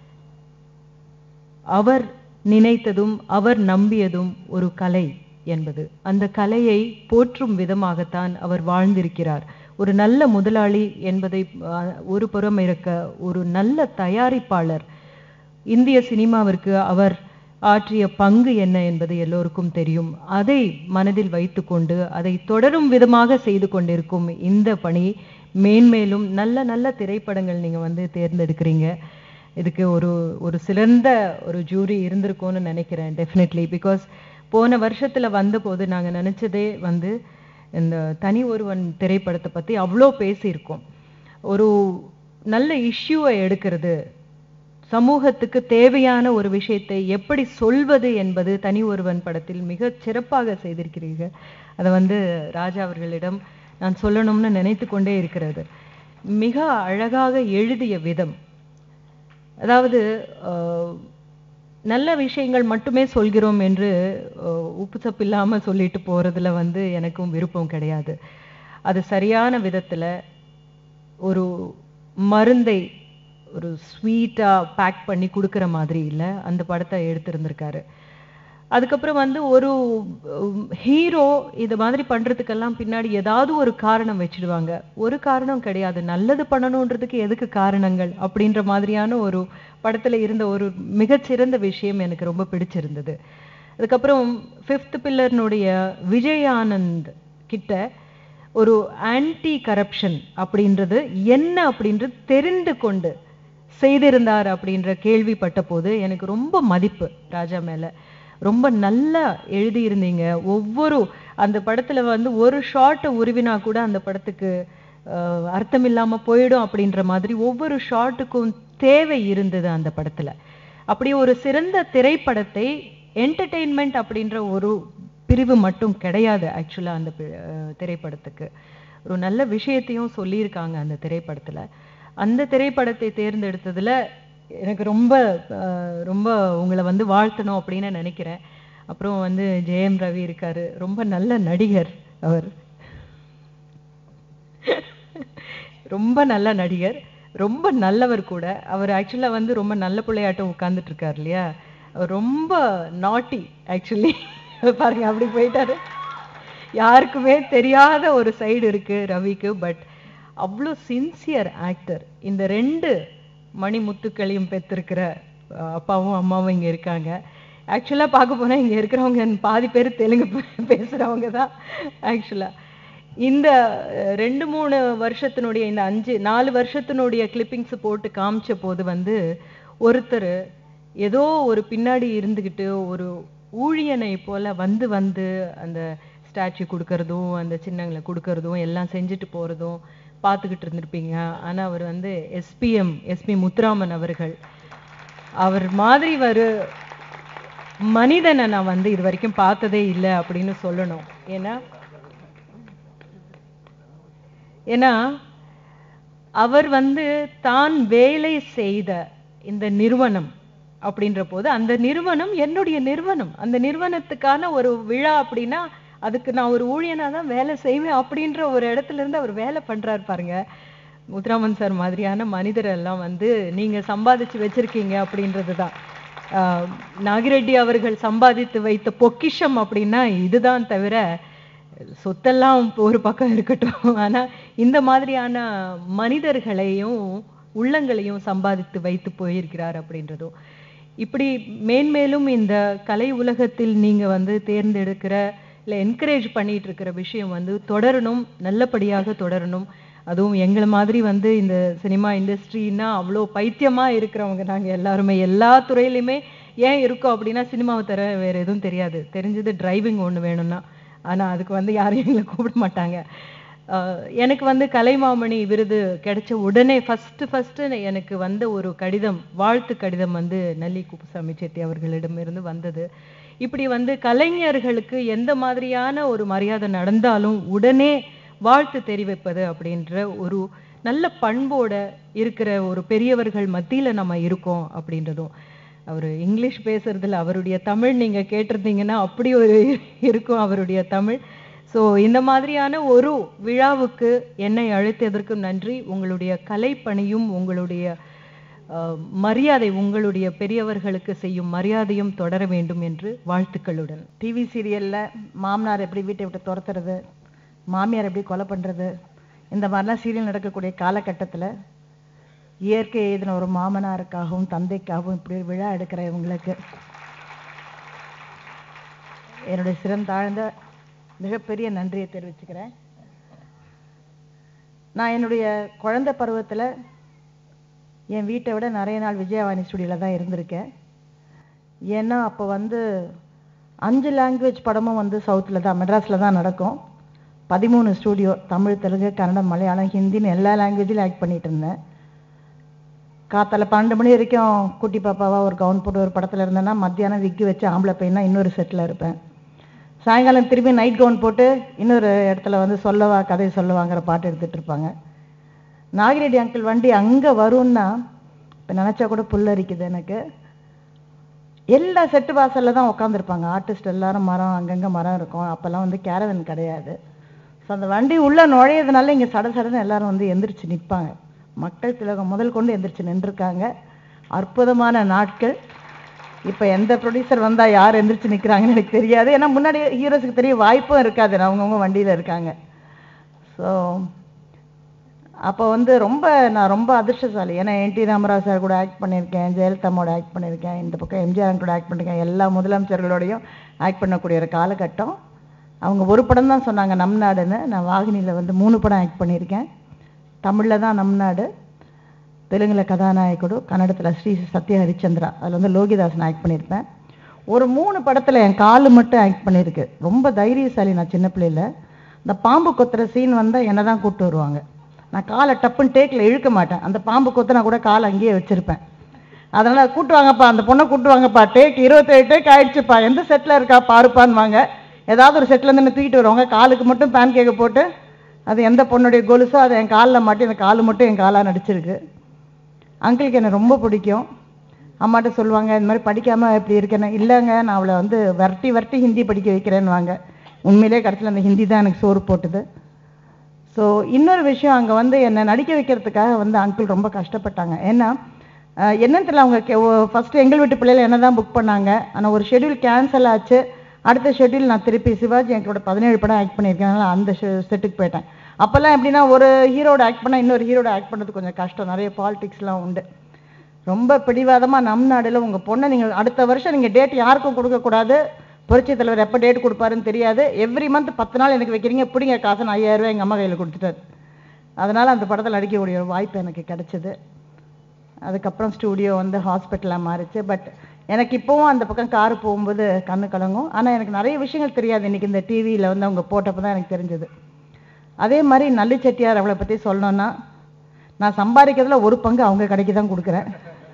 அவர் நினைத்ததும் அவர் நம்பியதும் ஒரு கலை என்பது, அந்த கலையை போற்றும் விதமாகத்தான் அவர் வாழ்ந்திருக்கிறார். ஒரு நல்ல முதலாளி என்பதை ஒரு புறம் இருக்க, ஒரு நல்ல தயாரிப்பாளர், இந்திய சினிமாவிற்கு அவர் ஆற்றிய பங்கு என்ன என்பது எல்லோருக்கும் தெரியும். அதை மனதில் வைத்துக்கொண்டு அதை தொடரும் விதமாக செய்து கொண்டிருக்கும் இந்த பணி மேன்மேலும் நல்ல நல்ல திரைப்படங்கள் நீங்கள் வந்து தேர்ந்தெடுக்கிறீங்க. இதுக்கு ஒரு சிறந்த ஒரு ஜூரி இருந்திருக்கும்னு நினைக்கிறேன் டெஃபினெட்லி. பிகாஸ் போன வருஷத்தில் வந்தபோது நாங்கள் நினச்சதே வந்து இந்த தனி ஒருவன் திரைப்படத்தை பற்றி அவ்வளோ பேசியிருக்கோம். ஒரு நல்ல இஷ்யூவை எடுக்கிறது, சமூகத்துக்கு தேவையான ஒரு விஷயத்தை எப்படி சொல்வது என்பது தனி ஒருவன் படத்தில் மிக சிறப்பாக செய்திருக்கிறீர்கள். அதை வந்து ராஜா அவர்களிடம் நான் சொல்லணும்னு நினைத்து கொண்டே இருக்கிறது. மிக அழகாக எழுதிய விதம், அதாவது நல்ல விஷயங்கள் மட்டுமே சொல்கிறோம் என்று உப்பு சப்பு இல்லாமல் சொல்லிட்டு போகிறதுல வந்து எனக்கும் விருப்பம் கிடையாது. அது சரியான விதத்தில் ஒரு மருந்தை ஒரு ஸ்வீட்டாக பேக் பண்ணி கொடுக்குற மாதிரி இல்லை, அந்த படத்தை எடுத்திருந்திருக்காரு. அதுக்கப்புறம் வந்து ஒரு ஹீரோ இது மாதிரி பண்ணுறதுக்கெல்லாம் பின்னாடி ஏதாவது ஒரு காரணம் வச்சுடுவாங்க. ஒரு காரணம் கிடையாது, நல்லது பண்ணணுன்றதுக்கு எதுக்கு காரணங்கள் அப்படின்ற மாதிரியான ஒரு படத்தில் இருந்த ஒரு மிகச்சிறந்த விஷயம் எனக்கு ரொம்ப பிடிச்சிருந்தது. அதுக்கப்புறம் 5th பில்லர்னுடைய விஜய் ஆனந்த் கிட்ட ஒரு ஆன்டி கரப்ஷன் அப்படின்றது என்ன அப்படின்றது தெரிந்து கொண்டு செய்திருந்தார் அப்படின்ற கேள்விப்பட்ட போது எனக்கு ரொம்ப மதிப்பு ராஜா மேலே. ரொம்ப நல்லா எழுதியிருந்தீங்க. ஒவ்வொரு அந்த படத்தில் வந்து ஒரு ஷார்ட்டை உருவினா கூட அந்த படத்துக்கு அர்த்தம் இல்லாமல் போயிடும் அப்படின்ற மாதிரி ஒவ்வொரு ஷார்ட்டுக்கும் தேவை இருந்தது அந்த படத்தில். அப்படி ஒரு சிறந்த திரைப்படத்தை என்டர்டெயின்மெண்ட் அப்படின்ற ஒரு பிரிவு மட்டும் கிடையாது ஆக்சுவலாக அந்த திரைப்படத்துக்கு. ஒரு நல்ல விஷயத்தையும் சொல்லியிருக்காங்க அந்த திரைப்படத்தில். அந்த திரைப்படத்தை தேர்ந்தெடுத்ததில் எனக்கு ரொம்ப ரொம்ப உங்களை வந்து வாழ்த்தணும் அப்படின்னு நினைக்கிறேன். அப்புறம் வந்து ஜெயம் ரவி இருக்காரு, ரொம்ப நல்ல நடிகர். அவர் ரொம்ப நல்ல நடிகர், ரொம்ப நல்லவர் கூட. அவர் ஆக்சுவலாக வந்து ரொம்ப நல்ல பிள்ளையாட்டம் உட்கார்ந்துட்டு இருக்கார் இல்லையா, அவர் ரொம்ப நாட்டி ஆக்சுவலி. பாருங்க அப்படி போயிட்டாரு. யாருக்குமே தெரியாத ஒரு சைடு இருக்கு ரவிக்கு. பட் அவ்வளோ சின்சியர் ஆக்டர். இந்த 2 மணிமுத்துக்களையும் பெற்றிருக்கிற அப்பாவும் அம்மாவும் இங்கே இருக்காங்க. ஆக்சுவலாக பார்க்க போனால் இங்கே இருக்கிறவங்க பாதி பேர் தெலுங்கு பேசுகிறவங்க தான் ஆக்சுவலாக. இந்த 2-3 வருஷத்தினுடைய இந்த 4 வருஷத்தினுடைய கிளிப்பிங்ஸ் போட்டு காமிச்ச போது வந்து ஒருத்தர் ஏதோ ஒரு பின்னாடி இருந்துக்கிட்டு ஒரு ஊழியனை போல வந்து வந்து அந்த ஸ்டாச்சு கொடுக்கறதும் அந்த சின்னங்களை கொடுக்கறதும் எல்லாம் செஞ்சுட்டு போகிறதும் பார்த்துக்கிட்டு இருந்திருப்பீங்க. ஆனால் அவர் வந்து எஸ்பி முத்துராமன் அவர்கள், அவர் மாதிரி ஒரு மனிதனை நான் வந்து இது வரைக்கும் பார்த்ததே இல்லை அப்படின்னு சொல்லணும். ஏன்னா அவர் வந்து தான் வேலை செய்த இந்த நிறுவனம் அப்படின்ற போது அந்த நிறுவனம் என்னுடைய நிறுவனம், அந்த நிறுவனத்துக்கான ஒரு விழா அப்படின்னா அதுக்கு நான் ஒரு ஊழியனா தான் வேலை செய்வேன் அப்படின்ற ஒரு இடத்துல இருந்து அவர் வேலை பண்றாரு பாருங்க. முத்துராமன் சார் மாதிரியான மனிதர் எல்லாம் வந்து நீங்க சம்பாதிச்சு வச்சிருக்கீங்க அப்படின்றது தான். நாகிரெட்டி அவர்கள் சம்பாதித்து வைத்த பொக்கிஷம் அப்படின்னா இதுதான், தவிர சொத்தெல்லாம் ஒரு பக்கம் இருக்கட்டும். ஆனா இந்த மாதிரியான மனிதர்களையும் உள்ளங்களையும் சம்பாதித்து வைத்து போயிருக்கிறார் அப்படின்றதும். இப்படி மேன்மேலும் இந்த கலை உலகத்தில் நீங்க வந்து தேர்ந்தெடுக்கிற இல்லை என்கரேஜ் பண்ணிட்டு இருக்கிற விஷயம் வந்து தொடரணும், நல்லபடியாக தொடரணும். அதுவும் எங்களை மாதிரி வந்து இந்த சினிமா இண்டஸ்ட்ரின்னா அவ்வளோ பைத்தியமாக இருக்கிறவங்க நாங்கள் எல்லாருமே, எல்லா துறையிலையுமே ஏன் இருக்கோம் அப்படின்னா சினிமாவை தர வேறு எதுவும் தெரியாது. தெரிஞ்சது டிரைவிங் ஒன்று வேணும்னா, ஆனால் அதுக்கு வந்து யாரும் எங்களை கூப்பிட மாட்டாங்க. எனக்கு வந்து கலைமாமணி விருது கிடைச்ச உடனே ஃபஸ்ட்டு எனக்கு வந்த ஒரு கடிதம், வாழ்த்து கடிதம் வந்து நல்லி குப்புசாமி செட்டி அவர்களிடமிருந்து வந்தது. இப்படி வந்து கலைஞர்களுக்கு எந்த மாதிரியான ஒரு மரியாதை நடந்தாலும் உடனே வாழ்த்து தெரிவிப்பது அப்படின்ற ஒரு நல்ல பண்போட இருக்கிற ஒரு பெரியவர்கள் மத்தியில் நம்ம இருக்கோம் அப்படின்றதும். அவர் இங்கிலீஷ் பேசுறதுல அவருடைய தமிழ் நீங்கள் கேட்டிருந்தீங்கன்னா அப்படி ஒரு இருக்கும் அவருடைய தமிழ். ஸோ இந்த மாதிரியான ஒரு விழாவுக்கு என்னை அழைத்ததற்கு நன்றி. உங்களுடைய கலைப்பணியும் உங்களுடைய மரியாதை, உங்களுடைய பெரியவர்களுக்கு செய்யும் மரியாதையும் தொடர வேண்டும் என்று வாழ்த்துக்களுடன். டிவி சீரியலில் மாமனார் எப்படி வீட்டை விட்டு துரத்துறது, மாமியார் எப்படி கொலை பண்ணுறது, இந்த மாதிரிலாம் சீரியல் நடக்கக்கூடிய காலகட்டத்தில் இயற்கை எழுதின ஒரு மாமனாருக்காகவும் தந்தைக்காகவும் இப்படி ஒரு விழா எடுக்கிற இவங்களுக்கு என்னுடைய சிறந்தாழ்ந்த மிகப்பெரிய நன்றியை தெரிவிச்சுக்கிறேன். நான் என்னுடைய குழந்தை பருவத்தில் என் வீட்டை விட நிறைய நாள் விஜயவாணி ஸ்டுடியோவில் தான் இருந்திருக்கேன். ஏன்னா அப்போ வந்து 5 லாங்குவேஜ் படமும் வந்து சவுத்தில் தான், மெட்ராஸில் தான் நடக்கும். 13 ஸ்டூடியோ, தமிழ், தெலுங்கு, கன்னடம், மலையாளம், ஹிந்தின்னு எல்லா லாங்குவேஜிலும் ஆக்ட் பண்ணிட்டு இருந்தேன். காத்தால 12 மணி வரைக்கும் குட்டி பாப்பாவா ஒரு கவுன் போட்டு ஒரு படத்தில் இருந்தேன்னா, மத்தியானம் விக்கு வச்சு ஆம்பளை பையனா இன்னொரு செட்டில் இருப்பேன். சாயங்காலம் திரும்பி நைட் கவுன் போட்டு இன்னொரு இடத்துல வந்து சொல்லவா கதை சொல்லுவாங்கிற பாட்டு எடுத்துகிட்டு இருப்பாங்க. நாகிரெட்டி அங்கிள் வண்டி அங்கே வரும்னா இப்போ நினச்சா கூட புல்லரிக்குது எனக்கு. எல்லா செட்டு வாசலில் தான் உட்காந்துருப்பாங்க ஆர்டிஸ்ட் எல்லாரும். மரம் அங்கங்கே மரம் இருக்கும். அப்போல்லாம் வந்து கேரவன் கிடையாது. ஸோ அந்த வண்டி உள்ளே நுழையிறதுனால இங்கே சட சடன்னு எல்லாரும் வந்து எந்திரிச்சு நிற்பாங்க. மக்கள் திலகம் முதல் கொண்டு எந்திரிச்சு நின்றுருக்காங்க. அற்புதமான நாட்கள். இப்போ எந்த ப்ரொடியூசர் வந்தால் யார் எந்திரிச்சு நிற்கிறாங்கன்னு எனக்கு தெரியாது. ஏன்னா முன்னாடி ஹீரோஸுக்கு தெரிய வாய்ப்பும் இருக்காது, அவங்கவுங்க வண்டியில் இருக்காங்க. ஸோ அப்போ வந்து நான் ரொம்ப அதிர்ஷ்டசாலி. ஏன்னா என்டி ராமராவ் சார் கூட ஆக்ட் பண்ணியிருக்கேன், ஜெயலலிதாமோட ஆக்ட் பண்ணியிருக்கேன், இந்த பக்கம் எம்ஜிஆர் கூட ஆக்ட் பண்ணியிருக்கேன். எல்லா முதலமைச்சர்களோடையும் ஆக்ட் பண்ணக்கூடிய ஒரு காலகட்டம். அவங்க ஒரு படம் தான் சொன்னாங்க நம் நாடுன்னு. நான் வாகினியில் வந்து 3 படம் ஆக்ட் பண்ணியிருக்கேன். தமிழில் தான் நம் நாடு, தெலுங்கில் கதாநாயகடு, கன்னடத்தில் ஸ்ரீ சத்ய ஹரிச்சந்திரா, அதில் வந்து லோகிதாசன் ஆக்ட் பண்ணியிருப்பேன். ஒரு 3 படத்தில் என் காலு மட்டும் ஆக்ட் பண்ணியிருக்கு. ரொம்ப தைரியசாலி நான் சின்ன பிள்ளையில். இந்த பாம்பு கொத்துற சீன் வந்தால் என்னை தான் கூப்பிட்டு வருவாங்க. நான் காலை டப்புன்னு டேக்கில் இழுக்க மாட்டேன். அந்த பாம்பு கொத்துனா கூட காலை அங்கேயே வச்சுருப்பேன். அதனால் கூட்டுவாங்கப்பா, அந்த பொண்ணை கூட்டுவாங்கப்பா, டேக் 27 டேக் ஆகிடுச்சுப்பா, எந்த செட்டில் இருக்கா பாருப்பான்னு வாங்க. ஏதாவது ஒரு செட்டிலேருந்து என்ன தூக்கிட்டு வருவாங்க. காலுக்கு மட்டும் பேன் கேக்கை போட்டு, அது எந்த பொண்ணுடைய கொலுசோ அதை என் காலில் மாட்டி அந்த காலு மட்டும் என் காலாக நடிச்சிருக்கு. அங்கிளுக்கு என்னை ரொம்ப பிடிக்கும். அம்மாட்ட சொல்லுவாங்க இந்த மாதிரி படிக்காமல் எப்படி இருக்கேன்னு. இல்லைங்க, நான் அவளை வந்து வரட்டி ஹிந்தி படிக்க வைக்கிறேன்னு வாங்க. உண்மையிலே கடைசியில் அந்த ஹிந்தி தான் எனக்கு சோறு போட்டுது. ஸோ இன்னொரு விஷயம், அங்கே வந்து என்னை நடிக்க வைக்கிறதுக்காக வந்து அங்கிள் ரொம்ப கஷ்டப்பட்டாங்க. ஏன்னா என்னன்னு தெரியல, அவங்க ஃபஸ்ட்டு எங்கள் வீட்டு பிள்ளைகள் என்ன தான் புக் பண்ணாங்க. ஆனால் ஒரு ஷெட்யூல் கேன்சல் ஆச்சு. அடுத்த ஷெட்யூல் நான் திருப்பி சிவாஜி எங்களோட 17 படம் ஆக்ட் பண்ணியிருக்கேன். அதனால் அந்த செட்டுக்கு போயிட்டேன். அப்போல்லாம் எப்படின்னா ஒரு ஹீரோட ஆக்ட் பண்ணால் இன்னொரு ஹீரோட ஆக்ட் பண்ணுறது கொஞ்சம் கஷ்டம், நிறைய பாலிடிக்ஸ்லாம் உண்டு. ரொம்ப பிடிவாதமாக நம் நாடில் உங்கள் பொண்ணை நீங்கள் அடுத்த வருஷம் நீங்கள் டேட் யாருக்கும் கொடுக்கக்கூடாது, புரட்சி தலைவர் எப்போ டேட் கொடுப்பாருன்னு தெரியாது, எவ்ரி மந்த் 10 நாள் எனக்கு வைக்கிறீங்க, பிடிங்க காசு, 5000 ரூபாய் எங்கள் அம்மா கையில் கொடுத்துட்டாரு. அதனால் அந்த படத்தில் நடிக்கக்கூடிய ஒரு வாய்ப்பு எனக்கு கிடச்சிது. அதுக்கப்புறம் ஸ்டூடியோ வந்து ஹாஸ்பிட்டலாக மாறிச்சு. பட் எனக்கு இப்போவும் அந்த பக்கம் காரு போகும்போது கண்ணு கலங்கும். ஆனால் எனக்கு நிறைய விஷயங்கள் தெரியாது. இன்றைக்கி இந்த டிவியில் வந்து அவங்க போட்டப்போ தான் எனக்கு தெரிஞ்சது. அதே மாதிரி நல்லி செட்டியார் அவளை பற்றி சொல்லணுன்னா, நான் சம்பாதிக்கிறதுல ஒரு பங்கு அவங்க கடைக்கு தான் கொடுக்குறேன்.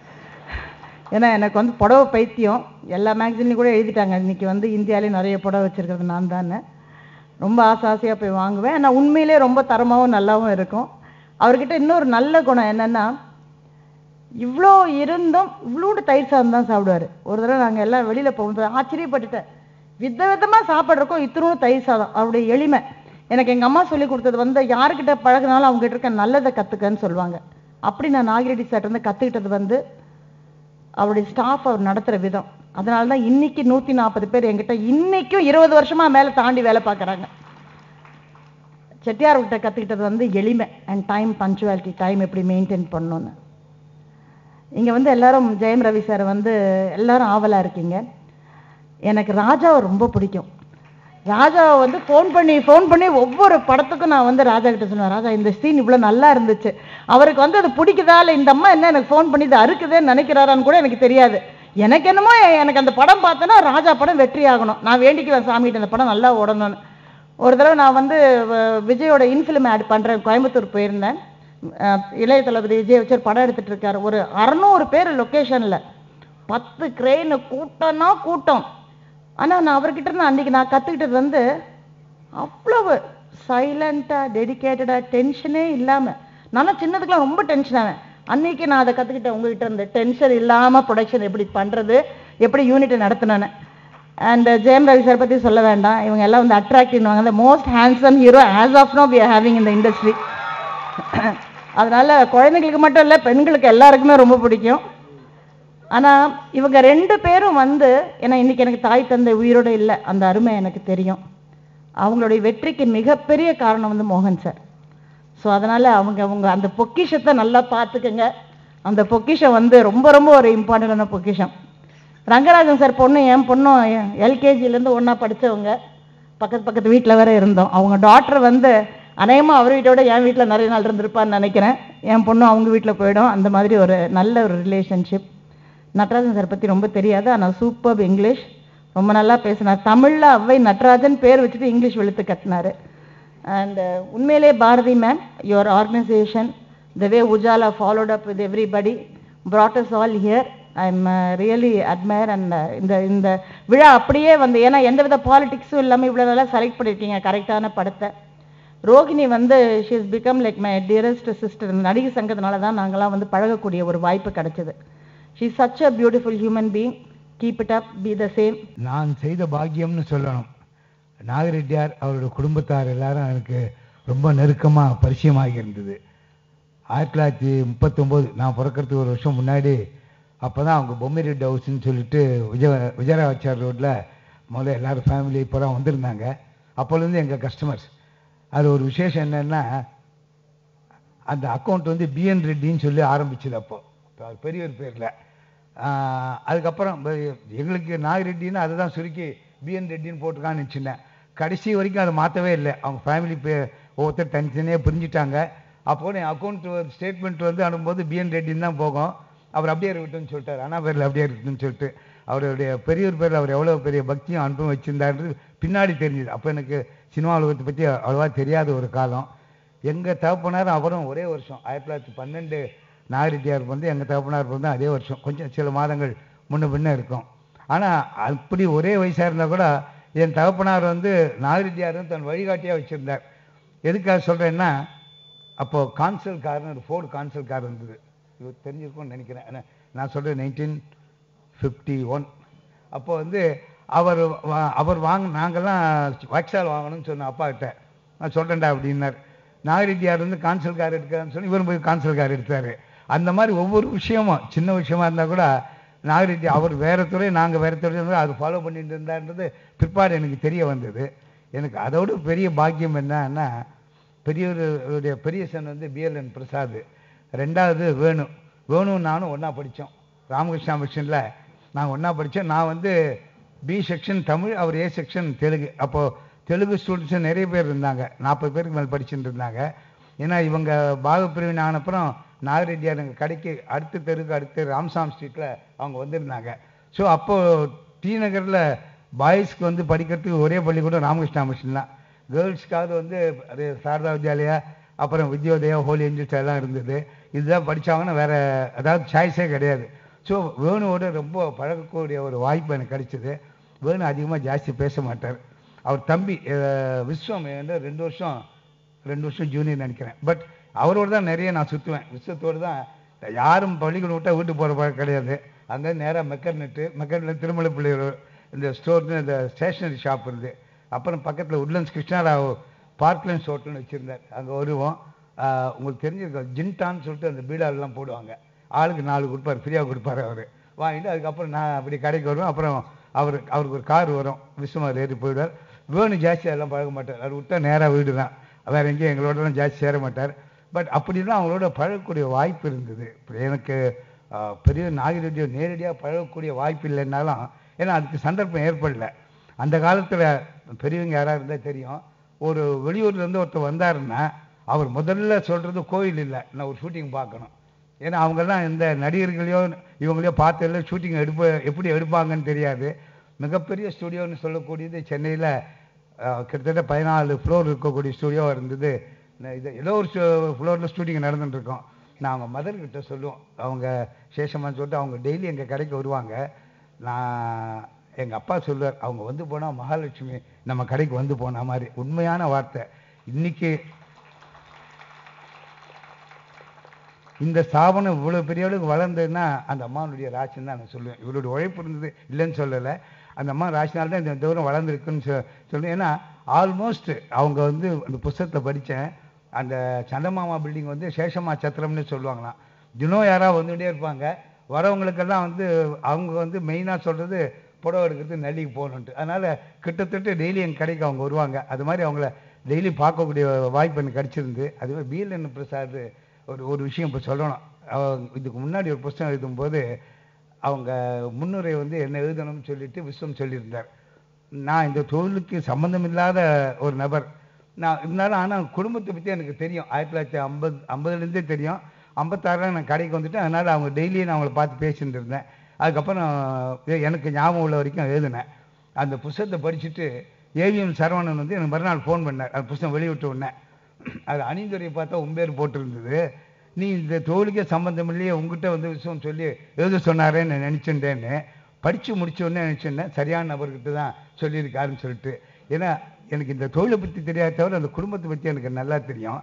ஏன்னா எனக்கு வந்து புடவை பைத்தியம். எல்லா மேக்சின்லையும் கூட எழுதிட்டாங்க, இன்றைக்கி வந்து இந்தியாவிலே நிறைய புடவை வச்சுருக்கிறது நான் தானே. ரொம்ப ஆசையாக போய் வாங்குவேன். ஆனால் உண்மையிலே ரொம்ப தரமாகவும் நல்லாவும் இருக்கும். அவர்கிட்ட இன்னொரு நல்ல குணம் என்னென்னா, இவ்வளோ இருந்தும் இவ்வளோடு தயிர் சாதம் தான் சாப்பிடுவார். ஒரு தடவை நாங்கள் எல்லாம் வெளியில் போகும்போது ஆச்சரியப்பட்டுட்டேன். விதவிதமாக சாப்பிட்றக்கும் இத்தனோடு தயிர் சாதம். அவருடைய எளிமை எனக்கு எங்கள் அம்மா சொல்லி கொடுத்தது வந்து, யாருக்கிட்ட பழகினாலும் அவங்ககிட்ட இருக்க நல்லதை கற்றுக்கன்னு சொல்லுவாங்க. அப்படி நான் நாகிரெட்டி சார்ட்ட வந்து கற்றுக்கிட்டது வந்து அவருடைய ஸ்டாஃப், அவர் நடத்துகிற விதம். அதனால தான் இன்றைக்கி 140 பேர் என்கிட்ட இன்றைக்கும் 20 வருஷமாக மேலே தாண்டி வேலை பார்க்குறாங்க. செட்டியார்கிட்ட கற்றுக்கிட்டது வந்து எளிமை அண்ட் டைம் பங்க்சுவாலிட்டி, டைம் எப்படி மெயின்டைன் பண்ணணுன்னு. இங்கே வந்து எல்லாரும் ஜெயம் ரவி சார் வந்து எல்லாரும் ஆவலாக இருக்கீங்க. எனக்கு ராஜாவை ரொம்ப பிடிக்கும். ராஜாவை வந்து ஃபோன் பண்ணி ஒவ்வொரு படத்துக்கும் நான் வந்து ராஜா கிட்ட சொன்னேன், ராஜா இந்த சீன் இவ்வளோ நல்லா இருந்துச்சு. அவருக்கு வந்து அது பிடிக்குதா இல்லை இந்த அம்மா என்ன எனக்கு ஃபோன் பண்ணி இது அறுக்குதுன்னு நினைக்கிறாரான்னு கூட எனக்கு தெரியாது. எனக்கு என்னமோ எனக்கு அந்த படம் பார்த்தேன்னா ராஜா படம் வெற்றி ஆகணும், நான் வேண்டிக்குவேன் சாமிகிட்ட இந்த படம் நல்லா ஓடணும்னு. ஒரு தடவை நான் வந்து விஜயோட இன்ஃபிலிம் ஆட் பண்ணுறேன், கோயம்புத்தூர் போயிருந்தேன். இளைய தளபதி விஜய் வச்சு படம் எடுத்துகிட்டு இருக்காரு. ஒரு 600 பேர் லொக்கேஷனில், 10 கிரெயின், கூட்டம்னா கூட்டம். ஆனால் நான் அவர்கிட்ட இருந்து அன்றைக்கி நான் கற்றுக்கிட்டது வந்து அவ்வளவு சைலண்ட்டாக, டெடிக்கேட்டடாக, டென்ஷனே இல்லாமல். நானும் சின்னதுக்கெலாம் ரொம்ப டென்ஷன் ஆவேன். அன்றைக்கி நான் அதை கற்றுக்கிட்டேன் உங்ககிட்ட இருந்து. டென்ஷன் இல்லாமல் ப்ரொடக்ஷன் எப்படி பண்ணுறது, எப்படி யூனிட்டை நடத்தினேன்னு. அண்ட் ஜெயம் ரவி சார் பற்றி சொல்ல வேண்டாம். இவங்க எல்லாம் வந்து அட்ராக்டிவ்வாங்க. The most handsome hero as of now we are having இந்த இண்டஸ்ட்ரி. அதனால் குழந்தைங்களுக்கு மட்டும் இல்லை, பெண்களுக்கு எல்லாருக்குமே ரொம்ப பிடிக்கும். ஆனால் இவங்க 2 பேரும் வந்து, ஏன்னா இன்றைக்கி எனக்கு தாய் தந்தை உயிரோடு இல்லை, அந்த அருமை எனக்கு தெரியும். அவங்களுடைய வெற்றிக்கு மிகப்பெரிய காரணம் வந்து மோகன் சார். ஸோ அதனால் அவங்க அந்த பொக்கிஷத்தை நல்லா பார்த்துக்குங்க. அந்த பொக்கிஷம் வந்து ரொம்ப ரொம்ப ஒரு இம்பார்ட்டண்டான பொக்கிஷம். ரங்கராஜன் சார் பொண்ணு, என் பொண்ணும் எல்கேஜிலேருந்து ஒன்றா படித்தவங்க, பக்கத்து வீட்டில் வேற இருந்தோம். அவங்க டாக்டர் வந்து அநேகமாக அவர் வீட்டோட என் வீட்டில் நிறைய நாள் இருந்திருப்பான்னு நினைக்கிறேன். என் பொண்ணும் அவங்க வீட்டில் போயிடும். அந்த மாதிரி ஒரு நல்ல ஒரு ரிலேஷன்ஷிப். நட்ராஜன் சார் பற்றி ரொம்ப தெரியாது, ஆனால் சூப்பர் இங்கிலீஷ், ரொம்ப நல்லா பேசினார். தமிழில் அவ்வை நட்ராஜன் பேர் வச்சுட்டு இங்கிலீஷ் வெளுத்து கட்டினார். And உண்மையிலே Bharathi ma'am, your organization, the way Ujala followed up with everybody, brought us all here. I'm really admire and இந்த விழா அப்படியே வந்து, ஏன்னா எந்தவித பாலிடிக்ஸும் இல்லாமல் இவ்வளோ நல்லா செலக்ட் பண்ணியிருக்கீங்க கரெக்டான படத்தை. ரோகிணி வந்து she has become like my dearest sister. நடிகை சங்கத்தினால தான் நாங்களாம் வந்து பழகக்கூடிய ஒரு வாய்ப்பு கிடைச்சது. She is such a beautiful human being. Keep it up, be the same. நான் செய்த பாக்கியம்னு சொல்லணும். நாகரெட்டியார் அவருடைய குடும்பத்தார் எல்லாரும் எனக்கு ரொம்ப நெருக்கமாக பரிச்சயமாகி இருந்தது. 1939 நான் பிறக்கிறதுக்கு ஒரு வருஷம் முன்னாடி, அப்போ தான் அவங்க பொம்மிரெட் ஹவுஸ்ன்னு சொல்லிட்டு விஜயராஜார் ரோட்டில் முதல்ல எல்லோரும் ஃபேமிலி இப்போ தான் வந்திருந்தாங்க. அப்போலேருந்து எங்கள் கஸ்டமர்ஸ். அது ஒரு விசேஷம் என்னென்னா, அந்த அக்கௌண்ட் வந்து பிஎன் ரெட்டின்னு சொல்லி ஆரம்பிச்சது. அப்போ பெரிய ஒரு பேரில். அதுக்கப்புறம் எங்களுக்கு நாகரெட்டின்னு அதை தான் சுருக்கி பிஎன் ரெட்டின்னு போட்டுக்கான்னு நினச்சினேன். கடைசி வரைக்கும் அதை மாற்றவே இல்லை. அவங்க ஃபேமிலி ஒவ்வொருத்தர் தனித்தனியாக பிரிஞ்சுட்டாங்க. அப்போது என் அக்கௌண்ட் ஸ்டேட்மெண்ட் வந்து அனுப்பும்போது பிஎன் ரெட்டின்னு தான் போகும். அவர் அப்படியே இருக்கட்டும்னு சொல்லிட்டார். அண்ணா பேரில் அப்படியே இருக்கட்டும்னு சொல்லிட்டு அவருடைய பெரியவர் பேரில் அவர் எவ்வளோ பெரிய பக்தியும் அனுபவம் வச்சுருந்தாருன்றது பின்னாடி தெரிஞ்சுது. அப்போ எனக்கு சினிமா உலகத்தை பற்றி அவ்வளோவா தெரியாத ஒரு காலம். எங்கள் தகப்பனார் அவரும் ஒரே வருஷம் 1912 நாகரெட்டியார் வந்து எங்கள் தகப்பனார் வந்து அதே வருஷம், கொஞ்சம் சில மாதங்கள் முன்ன பின்ன இருக்கும். ஆனால் அப்படி ஒரே வயசாக இருந்தால் கூட என் தகப்பனார் வந்து நாகரெட்டியாரும் தன் வழிகாட்டியாக வச்சுருந்தார். எதுக்காக சொல்கிறேன்னா, அப்போது கான்சல் கார்னு ஒரு ஃபோர்டு கான்சல் கார் இருந்தது. இது தெரிஞ்சிருக்கும்னு நினைக்கிறேன். நான் சொல்கிறேன் 1951. அப்போ வந்து அவர் நாங்கள்லாம் வாக்ஸால் வாங்கணும்னு சொன்னேன் அப்பாக்கிட்ட. நான் சொல்கிறேன்டா அப்படின்னார். நாகரெட்டியார் வந்து கான்சல் கார் எடுக்கிறான்னு சொல்லி இவரும் போய் கான்சல் கார் எடுத்தார். அந்த மாதிரி ஒவ்வொரு விஷயமும் சின்ன விஷயமா இருந்தால் கூட நாகரெட்டி அவர் வேறு துறை, நாங்கள் வேறு துறை இருந்தால் அது ஃபாலோ பண்ணிட்டு இருந்தான்றது பிற்பாடு எனக்கு தெரிய வந்தது. எனக்கு அதோட பெரிய பாக்கியம் என்னன்னா, பெரியவருடைய பெரிய சன் வந்து பிஎல்என் பிரசாத், ரெண்டாவது வேணு நானும் ஒன்றா படித்தோம். ராமகிருஷ்ணா மிஷனில் நாங்கள் ஒன்றா படித்தோம். நான் வந்து பி செக்ஷன் தமிழ், அவர் ஏ செக்ஷன் தெலுங்கு. அப்போது தெலுங்கு ஸ்டூடெண்ட்ஸு நிறைய பேர் இருந்தாங்க, 40 பேருக்கு மேலே படிச்சுட்டு இருந்தாங்க. ஏன்னா இவங்க பாகப்பிரிவினை ஆனப்புறம் நாகரெட்டியார் எங்கள் கடைக்கு அடுத்த தெருக்கு அடுத்து ராம்சாம் ஸ்ட்ரீட்டில் அவங்க வந்திருந்தாங்க. ஸோ அப்போது டி நகரில் பாய்ஸ்க்கு வந்து படிக்கிறதுக்கு ஒரே பள்ளிக்கூடம் ராமகிருஷ்ணா மிஷன் தான். கேர்ள்ஸ்க்காவது வந்து அது சாரதா வித்யாலயா, அப்புறம் வித்யோதயா, ஹோலி ஏஞ்சல்ஸ் எல்லாம் இருந்தது. இதுதான் படித்தாங்கன்னா வேறு அதாவது சாய்ஸே கிடையாது. ஸோ வேணுவோட ரொம்ப பழகக்கூடிய ஒரு வாய்ப்பு எனக்கு கிடைச்சிது. வேணு அதிகமாக ஜாஸ்தி பேச மாட்டார். அவர் தம்பி விஸ்வம் 2 வருஷம் ஜூனியர் நினைக்கிறேன். பட் அவரோடு தான் நிறைய நான் சுற்றுவேன். விஸ்வத்தோடு தான். யாரும் பள்ளிக்கூடம் விட்டால் வீட்டுக்கு போகிற பழக்கம் கிடையாது. அங்கே நேராக மெக்கர்னெட் திருமலைப்பள்ளி இந்த ஸ்டோர்னு இந்த ஸ்டேஷ்னரி ஷாப் இருந்து, அப்புறம் பக்கத்தில் உட்லண்ட்ஸ் கிருஷ்ணாராவ் பார்க்லண்ட்ஸ் ஹோட்டல்னு வச்சுருந்தார். அங்கே வருவோம். உங்களுக்கு தெரிஞ்சிருக்கோம், ஜின்டான்னு சொல்லிட்டு அந்த பீடாலெலாம் போடுவாங்க. ஆளுக்கு 4 கொடுப்பார், ஃப்ரீயாக கொடுப்பார் அவர். வாங்கிட்டு அதுக்கப்புறம் நான் அப்படி கடைக்கு வருவேன். அப்புறம் அவருக்கு ஒரு கார் வரும், விஸ்வமார் ஏறி போயிடுவார். வேணு ஜாஸ்தி அதெல்லாம் பழக மாட்டார். அவர் விட்டால் நேராக வீடு தான், வேறு எங்கேயும் எங்களோடலாம் ஜாஸ்தி சேர மாட்டார். பட் அப்படி தான் அவங்களோட பழகக்கூடிய வாய்ப்பு இருந்தது. எனக்கு பெரிய நாகரெட்டியை நேரடியாக பழகக்கூடிய வாய்ப்பு இல்லைன்னாலும், ஏன்னா அதுக்கு சந்தர்ப்பம் ஏற்படல. அந்த காலத்தில் பெரியவங்க யாராக இருந்தால் தெரியும், ஒரு வெளியூர்லேருந்து ஒருத்தர் வந்தாருன்னா அவர் முதல்ல சொல்கிறது கோயில் இல்லை, நான் ஒரு ஷூட்டிங் பார்க்கணும். ஏன்னா அவங்கெல்லாம் இந்த நடிகர்களையோ இவங்களையோ பார்த்து ஷூட்டிங் எப்படி எடுப்பாங்கன்னு தெரியாது. மிகப்பெரிய ஸ்டுடியோன்னு சொல்லக்கூடியது சென்னையில் கிட்டத்தட்ட 14 ஃப்ளோர் இருக்கக்கூடிய ஸ்டுடியோ இருந்தது. இது ஏதோ ஒரு ஃப்ளோரில் ஷூட்டிங் நடந்துட்டுருக்கோம். நான் அவங்க மதர்கிட்ட சொல்லுவோம், அவங்க சேஷமான்னு சொல்லிட்டு அவங்க டெய்லி எங்கள் கடைக்கு வருவாங்க. எங்கள் அப்பா சொல்லுவார், அவங்க வந்து போனால் மகாலட்சுமி நம்ம கடைக்கு வந்து போன மாதிரி. உண்மையான வார்த்தை. இன்றைக்கி இந்த ஸ்தாபனம் இவ்வளோ பெரிய அளவுக்கு வளர்ந்ததுன்னா அந்த அம்மாவுடைய ராசின்னு தான் நான் சொல்லுவேன். இவருடைய உழைப்பு இருந்தது இல்லைன்னு சொல்லலை. அந்த அம்மா ராசினால தான் இந்த தூரம் வளர்ந்துருக்குன்னு சொல்லுவேன். ஏன்னா ஆல்மோஸ்ட் அவங்க வந்து அந்த புத்தகத்தில் படித்தேன், அந்த சந்தமாமா பில்டிங் வந்து சேஷமா சத்திரம்னு சொல்லுவாங்களாம். தினம் யாராவது வந்துகிட்டே இருப்பாங்க. வரவங்களுக்கெல்லாம் வந்து அவங்க வந்து மெயினாக சொல்கிறது புடவை எடுக்கிறது நெல்லிக்கு போகணுன்ட்டு. அதனால் கிட்டத்தட்ட டெய்லி எங்கள் கடைக்கு அவங்க வருவாங்க. அது மாதிரி அவங்கள டெய்லி பார்க்கக்கூடிய வாய்ப்பு எனக்கு கிடச்சிருந்து. அதுவே பிஎல்என் பிரசாத் ஒரு விஷயம் இப்போ சொல்லணும். இதுக்கு முன்னாடி ஒரு புத்தகம் எழுதும்போது அவங்க முன்னுரை வந்து என்ன எழுதணும்னு சொல்லிட்டு விஸ்வம் சொல்லியிருந்தார். நான் இந்த தொழிலுக்கு சம்மந்தம் இல்லாத ஒரு நபர் நான் இருந்தாலும், ஆனால் குடும்பத்தை பற்றி எனக்கு தெரியும். 1950 தெரியும். 56 நான் கடைக்கு வந்துட்டேன். அதனால் அவங்க டெய்லியும் நான் அவங்கள பார்த்து பேசிட்டு இருந்தேன். அதுக்கப்புறம் எனக்கு ஞாபகம் உள்ள வரைக்கும் எழுதினேன். அந்த புத்தகத்தை படிச்சுட்டு ஏவிஎம் சரவணன் வந்து எனக்கு மறுநாள் ஃபோன் பண்ணார். அது புதுசாக வெளியிட்ட உடனே அது அணிந்துரை பார்த்தா உம்பேர் போட்டிருந்தது. நீ இந்த தொழிலுக்கே சம்பந்தம் இல்லையே, உங்ககிட்ட வந்து விஷயம் சொல்லி எழுத சொன்னாரேன்னு நான் நினச்சிட்டேன்னு படித்து முடிச்ச உடனே நினச்சிருந்தேன் சரியான நபர்கிட்ட தான் சொல்லியிருக்காருன்னு சொல்லிட்டு. ஏன்னா எனக்கு இந்த தொழிலை பற்றி தெரியாத தவிர அந்த குடும்பத்தை பற்றி எனக்கு நல்லா தெரியும்.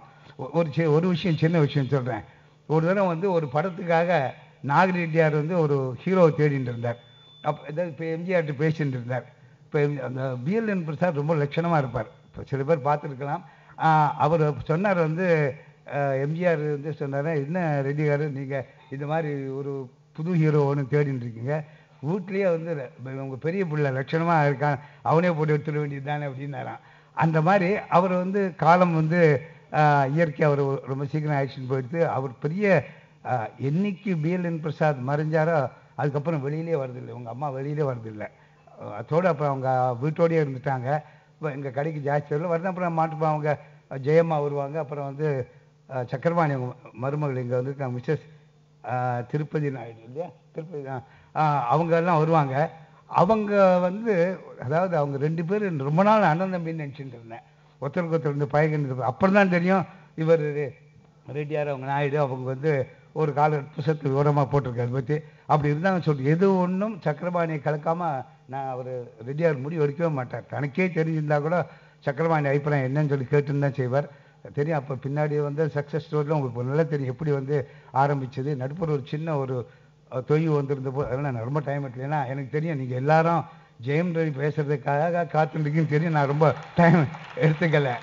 ஒரு விஷயம், சின்ன விஷயம் சொல்கிறேன். ஒரு தடவை வந்து ஒரு படத்துக்காக நாகரெட்டியார் வந்து ஒரு ஹீரோவை தேடிட்டு இருந்தார். ஏதாவது இப்போ எம்ஜிஆர்கிட்ட பேசிட்டு இருந்தார். இப்போ அந்த பிஎல்என் பிரசாத் ரொம்ப லட்சணமாக இருப்பார். இப்போ சில பேர் பார்த்துருக்கலாம். அவர் சொன்னார் வந்து எம்ஜிஆர் வந்து சொன்னார், என்ன ரெட்டியார் நீங்கள் இந்த மாதிரி ஒரு புது ஹீரோ ஒன்று தேடிட்டு இருக்கீங்க, வீட்லேயே வந்து உங்கள் பெரிய பிள்ளை லட்சணமாக இருக்கான், அவனே போட்டு எடுத்துட வேண்டியது தானே அப்படின்னாராம். அந்த மாதிரி அவர் வந்து காலம் வந்து இயற்கை அவர் ரொம்ப சீக்கிரம் ஆக்ஷன் போயிடுது. அவர் பெரிய என்னைக்கு பிஎல்என் பிரசாத் மறைஞ்சாரோ அதுக்கப்புறம் வெளியிலே வரதில்லை. உங்கள் அம்மா வெளியிலே வரதில்லை. அதோடு அப்புறம் அவங்க வீட்டோடையே இருந்துட்டாங்க. இப்போ எங்கள் கடைக்கு ஜாஸ்தி வரல வரணும். அப்புறம் மாட்டுப்பா அவங்க ஜெயம்மா வருவாங்க. அப்புறம் வந்து சக்கரபாணி மருமகள் இங்கே வந்துருக்காங்க, மிஸ்ஸஸ் திருப்பதி நாயுடு இல்லையா, திருப்பதி அவங்க எல்லாம் வருவாங்க. அவங்க வந்து அதாவது அவங்க 2 பேரும் ரொம்ப நாள் அண்ணன் தம்பின்னு நினச்சிட்டு இருந்தேன். ஒருத்தருக்கு ஒருத்தர் வந்து பழகிட்டு. அப்புறம் தான் தெரியும் இவர் ரெட்டியார் அவங்க நாயுடு அவங்க வந்து ஒரு கால புத்தகத்தை விவரமாக போட்டிருக்காரு பற்றி. அப்படி இருந்தாங்க சொல்லிட்டு எது ஒன்றும் சக்கரபாணியை கலக்காமல் நான் அவர் ரெட்டியார் முடிவு எடுக்கவே மாட்டார். தனக்கே தெரிஞ்சிருந்தா கூட சக்கரபாணி அபிப்பிராயம் என்னன்னு சொல்லி கேட்டுன்னு தான் செய்வார். தெரியும். அப்போ பின்னாடி வந்து சக்ஸஸ் ஸ்டோரியில் உங்களுக்கு நல்லா தெரியும் எப்படி வந்து ஆரம்பிச்சது. நடுப்புற ஒரு சின்ன ஒரு தொய்வு வந்திருந்த போது அதெல்லாம் நான் ரொம்ப டைம் எடுக்கல. ஏன்னா எனக்கு தெரியும் நீங்கள் எல்லாரும் ஜெயம் ரவி பேசுறதுக்காக காத்துருக்குன்னு தெரியும். நான் ரொம்ப டைம் எடுத்துக்கலை.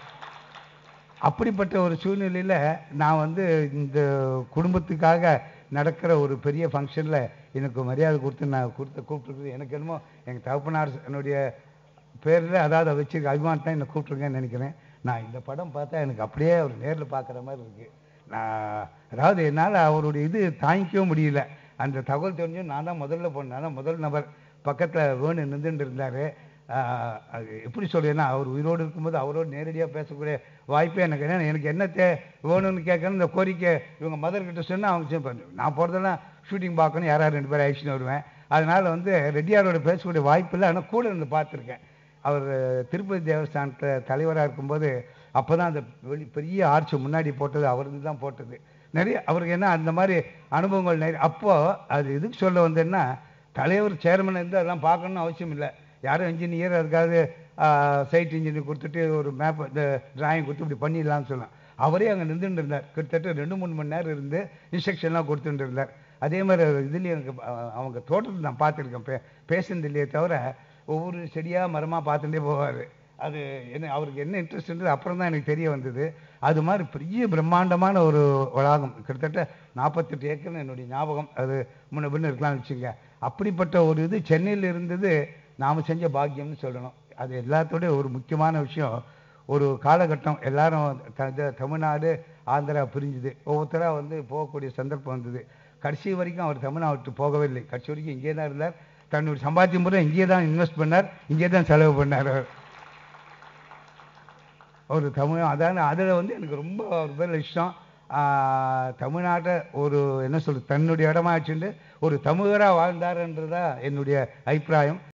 அப்படிப்பட்ட ஒரு சூழ்நிலையில் நான் வந்து இந்த குடும்பத்துக்காக நடக்கிற ஒரு பெரிய ஃபங்க்ஷனில் எனக்கு மரியாதை கொடுத்து நான் கூப்பிட்டுருக்குது. எனக்கு என்னமோ எங்கள் தகப்பனார் என்னுடைய பேரில் அதாவது அதை வச்சு அபிமானத்தான் என்னை கூப்பிட்ருக்கேன்னு நினைக்கிறேன். நான் இந்த படம் பார்த்தா எனக்கு அப்படியே அவர் நேரில் பார்க்குற மாதிரி இருக்குது. நான் அதாவது என்னால் அவருடைய இது தாங்கிக்கவே முடியல. அந்த தகவல் தெரிஞ்சும் நான் தான் முதல்ல போனேன். நான் தான் முதல் நபர். பக்கத்தில் வேணு நின்றுட்டு இருந்தார். அது எப்படி சொல்றேன்னா அவர் உயிரோடு இருக்கும்போது அவரோடு நேரடியாக பேசக்கூடிய வாய்ப்பே எனக்கு. ஏன்னா எனக்கு என்ன வேணும்னு கேட்கணும் இந்த கோரிக்கை இவங்க மதர்கிட்ட சொன்னால் அவங்க நான் போகிறதெல்லாம் ஷூட்டிங் பார்க்கணும், யாராவது 2 பேர் ஆக்ஷன் வருவேன். அதனால் வந்து ரெட்டியாரோட பேசக்கூடிய வாய்ப்பு இல்லை. ஆனால் கூட இருந்து பார்த்துருக்கேன். அவர் திருப்பதி தேவஸ்தானத்தில் தலைவராக இருக்கும்போது அப்போ தான் அந்த பெரிய ஆர்ச்சி முன்னாடி போட்டது அவர் தான் போட்டது. நிறைய அவருக்கு என்ன அந்த மாதிரி அனுபவங்கள் நிறைய. அப்போது அது எதுக்கு சொல்ல வந்தேன்னா தலைவர் சேர்மன் இருந்து அதெல்லாம் பார்க்கணுன்னு அவசியம் இல்லை. யாரும் இன்ஜினியர் அதுக்காக சைட் இன்ஜினியர் கொடுத்துட்டு ஒரு மேப் இந்த டிராயிங் கொடுத்து இப்படி பண்ணிடலாம்னு சொல்லலாம். அவரே அங்கே நின்றுட்டு இருந்தார். கிட்டத்தட்ட 2-3 மணி நேரம் இருந்து இன்ஸ்ட்ரக்ஷன்லாம் கொடுத்துட்டு இருந்தார். அதே மாதிரி இதுலேயும் எனக்கு அவங்க தோட்டத்தில் நான் பார்த்துருக்கேன். பேசுனது இல்லையே தவிர ஒவ்வொரு செடியாக மரமாக பார்த்துட்டே போவார். அது என்ன அவருக்கு என்ன இன்ட்ரெஸ்ட் இருந்தது அப்புறம் தான் எனக்கு தெரிய வந்தது. அது மாதிரி பெரிய பிரம்மாண்டமான ஒரு வளாகம், கிட்டத்தட்ட 48 ஏக்கர்னு என்னுடைய ஞாபகம். அது முன்ன பின்ன இருக்கலாம்னு வச்சுங்க. அப்படிப்பட்ட ஒரு இது சென்னையில் இருந்தது நாம் செஞ்ச பாக்கியம்னு சொல்லணும். அது எல்லாத்தோட ஒரு முக்கியமான விஷயம். ஒரு காலகட்டம் எல்லாரும் தமிழ்நாடு ஆந்திரா பிரிஞ்சுது. ஒவ்வொருத்தராக வந்து போகக்கூடிய சந்தர்ப்பம் வந்தது. கடைசி வரைக்கும் அவர் தமிழ்நாட்டு போகவே இல்லை. கடைசி வரைக்கும் இங்கே தான் இருந்தார். தன்னுடைய சம்பாத்தியம் முறை இங்கே தான் இன்வெஸ்ட் பண்ணார், இங்கே தான் செலவு பண்ணார். ஒரு தமிழ் அதாவது அதில் வந்து எனக்கு ரொம்ப ஒரு பேர் இஷ்டம். தமிழ்நாட்டை ஒரு என்ன சொல்றது தன்னுடைய இடமா வச்சுட்டு ஒரு தமிழராக வாழ்ந்தாருன்றதா என்னுடைய அபிப்பிராயம்.